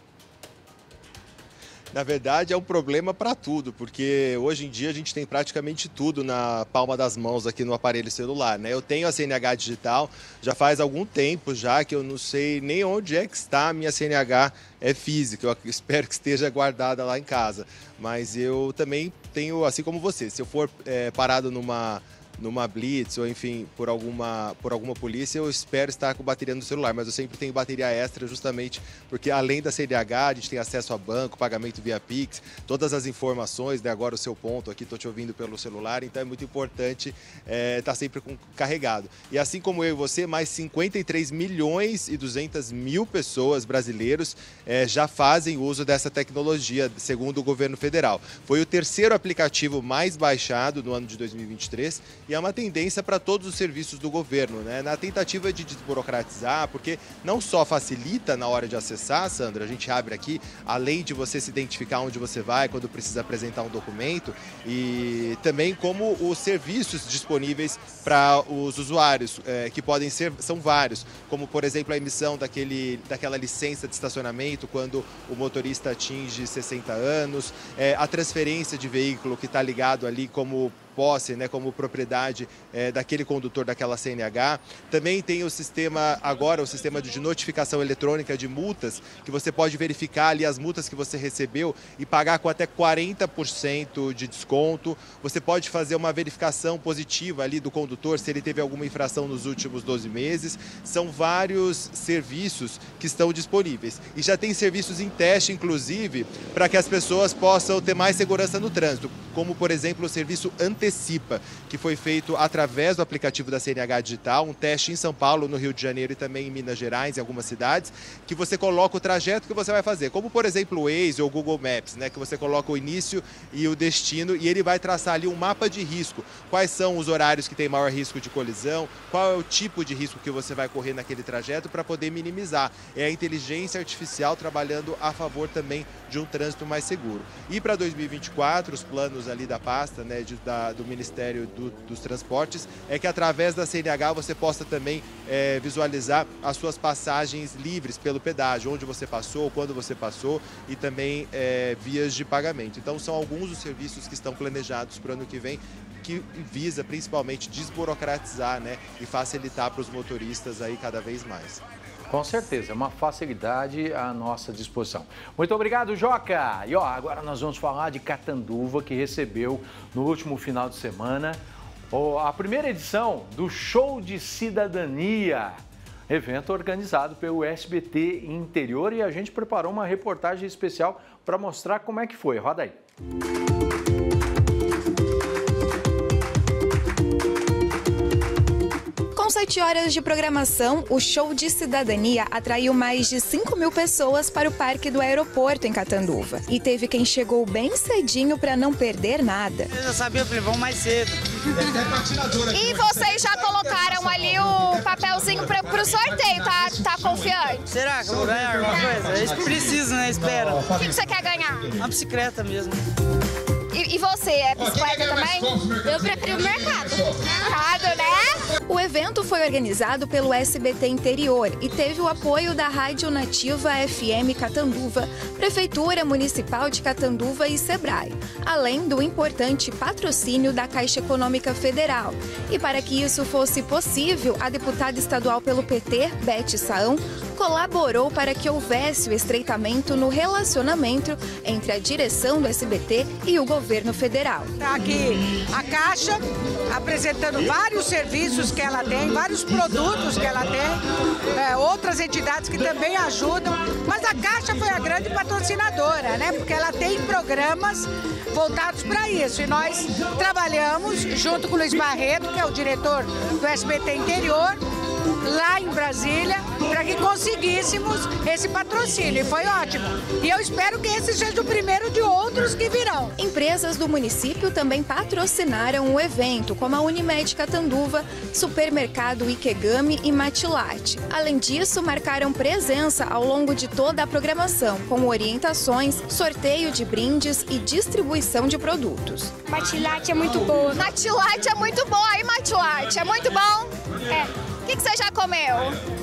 Na verdade, é um problema para tudo, porque hoje em dia a gente tem praticamente tudo na palma das mãos aqui no aparelho celular, né? Eu tenho a C N H digital, já faz algum tempo já que eu não sei nem onde é que está a minha C N H é física, eu espero que esteja guardada lá em casa. Mas eu também tenho, assim como você, se eu for é, parado numa... numa blitz ou enfim, por alguma, por alguma polícia, eu espero estar com bateria no celular, mas eu sempre tenho bateria extra justamente porque além da C N H, a gente tem acesso a banco, pagamento via Pix, todas as informações, né? Agora o seu ponto aqui, estou te ouvindo pelo celular, então é muito importante é, estar sempre com, carregado. E assim como eu e você, mais cinquenta e três milhões e duzentas mil pessoas brasileiros é, já fazem uso dessa tecnologia, segundo o governo federal. Foi o terceiro aplicativo mais baixado no ano de dois mil e vinte e três e é uma tendência para todos os serviços do governo, né? Na tentativa de desburocratizar, porque não só facilita na hora de acessar, Sandra, a gente abre aqui, além de você se identificar onde você vai, quando precisa apresentar um documento, e também como os serviços disponíveis para os usuários, é, que podem ser, são vários, como por exemplo a emissão daquele, daquela licença de estacionamento quando o motorista atinge sessenta anos, é, a transferência de veículo que está ligado ali como posse, né, como propriedade é, daquele condutor daquela C N H. Também tem o sistema, agora o sistema de notificação eletrônica de multas, que você pode verificar ali as multas que você recebeu e pagar com até quarenta por cento de desconto. Você pode fazer uma verificação positiva ali do condutor, se ele teve alguma infração nos últimos doze meses. São vários serviços que estão disponíveis. E já tem serviços em teste, inclusive, para que as pessoas possam ter mais segurança no trânsito, como, por exemplo, o serviço Antecipa, que foi feito através do aplicativo da C N H Digital, um teste em São Paulo, no Rio de Janeiro e também em Minas Gerais, em algumas cidades, que você coloca o trajeto que você vai fazer, como, por exemplo, o Waze ou o Google Maps, né, que você coloca o início e o destino e ele vai traçar ali um mapa de risco. Quais são os horários que tem maior risco de colisão, qual é o tipo de risco que você vai correr naquele trajeto para poder minimizar. É a inteligência artificial trabalhando a favor também de um trânsito mais seguro. E para dois mil e vinte e quatro, os planos ali da pasta, né, de, da, do Ministério do, dos Transportes, é que através da C N H você possa também é, visualizar as suas passagens livres pelo pedágio, onde você passou, quando você passou e também é, vias de pagamento. Então são alguns dos serviços que estão planejados para o ano que vem, que visa principalmente desburocratizar, né, e facilitar para os motoristas aí cada vez mais. Com certeza, é uma facilidade à nossa disposição. Muito obrigado, Joca! E ó, agora nós vamos falar de Catanduva, que recebeu no último final de semana a primeira edição do Show de Cidadania. evento organizado pelo S B T Interior, e a gente preparou uma reportagem especial para mostrar como é que foi. Roda aí. Com sete horas de programação, o show de cidadania atraiu mais de cinco mil pessoas para o Parque do Aeroporto em Catanduva. E teve quem chegou bem cedinho para não perder nada. Eu já sabia, eu falei, vamos mais cedo. E vocês já colocaram ali o papelzinho para o sorteio, tá, tá confiante? Será que eu vou ganhar alguma coisa? Eles precisam, né? Espera. O que, que você quer ganhar? Uma bicicleta mesmo. E, e você, é bicicleta também? Eu prefiro o mercado. Mercado, né? O evento foi organizado pelo S B T Interior e teve o apoio da Rádio Nativa F M Catanduva, Prefeitura Municipal de Catanduva e Sebrae, além do importante patrocínio da Caixa Econômica Federal. E para que isso fosse possível, a deputada estadual pelo P T, Beth Saão, colaborou para que houvesse o estreitamento no relacionamento entre a direção do S B T e o governo federal. Está aqui a Caixa apresentando vários serviços que ela tem, vários produtos que ela tem, é, outras entidades que também ajudam, mas a Caixa foi a grande patrocinadora, né? Porque ela tem programas voltados para isso, e nós trabalhamos junto com o Luiz Barreto, que é o diretor do S B T Interior, lá em Brasília, para que conseguíssemos esse patrocínio. E foi ótimo. E eu espero que esse seja o primeiro de outros que virão. Empresas do município também patrocinaram o evento, como a Unimed Catanduva, Supermercado Ikegami e Matilate. Além disso, marcaram presença ao longo de toda a programação, com orientações, sorteio de brindes e distribuição de produtos. Matilate é muito boa. Matilate é muito boa. E Matilate é muito bom? É. O que, que você já comeu?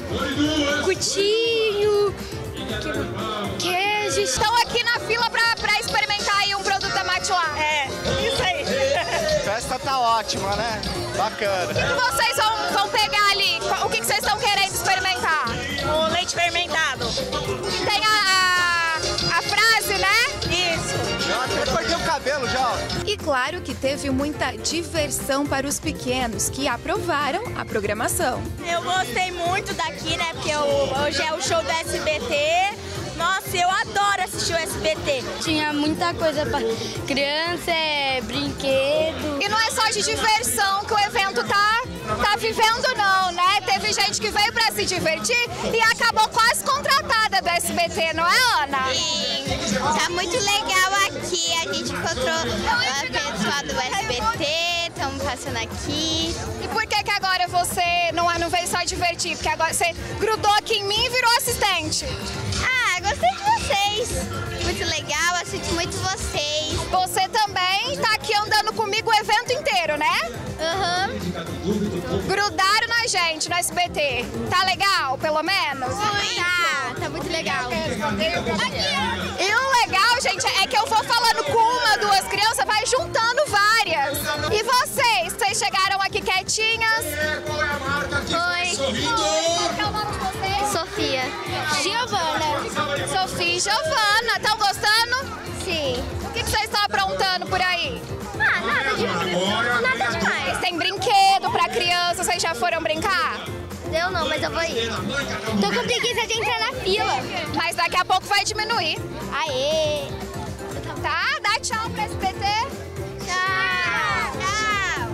Cutinho, queijo. Estão aqui na fila para experimentar aí um produto da Matilate. É, isso aí. A festa tá ótima, né? Bacana. O que, que vocês vão, vão pegar ali? O que, que vocês estão querendo experimentar? O leite fermentado. Tem a, a, a frase, né? Isso. Já até perdi o cabelo já. E claro que teve muita diversão para os pequenos, que aprovaram a programação. Eu gostei muito daqui, né? Porque eu, hoje é o show do S B T. Nossa, eu adoro assistir o S B T. Tinha muita coisa para criança, é, brinquedo. E não é só de diversão que o evento tá, tá vivendo, não, né? Teve gente que veio para se divertir e acabou quase contratada do S B T, não é, Ana? Sim, tá muito legal aqui. A gente encontrou a pessoa do S B T, estamos passando aqui. E por que que agora você não, não veio só divertir? Porque agora você grudou aqui em mim e virou assistente. Ah, gostei de vocês. Muito legal, assisti muito vocês. Você também tá aqui andando comigo o evento inteiro, né? Aham. Uhum. Grudaram na gente no S B T. Tá legal, pelo menos? Muito. Tá, tá muito legal. E o legal, gente, é que eu vou falando com uma, duas crianças, vai juntando várias. E vocês? Vocês chegaram aqui quietinhas? Oi. Qual é o nome de vocês? Sofia. Giovana. Sofia e Giovana. Estão gostando? Sim. O que, que vocês estão aprontando por aí? Ah, nada demais. Nada demais. Tem brinquedo pra criança, vocês já foram brincar? Eu não, mas eu vou ir. Tô com preguiça de entrar na fila. Mas daqui a pouco vai diminuir. Aê! Tá? Dá tchau pra S B T. Tchau! Tchau!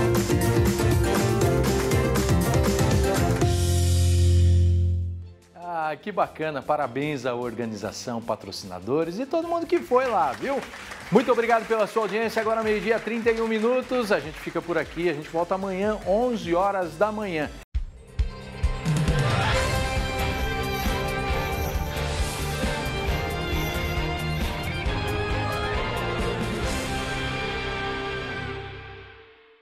Ah, que bacana. Parabéns à organização, patrocinadores e todo mundo que foi lá, viu? Muito obrigado pela sua audiência. Agora meio-dia, trinta e um minutos. A gente fica por aqui. A gente volta amanhã, onze horas da manhã.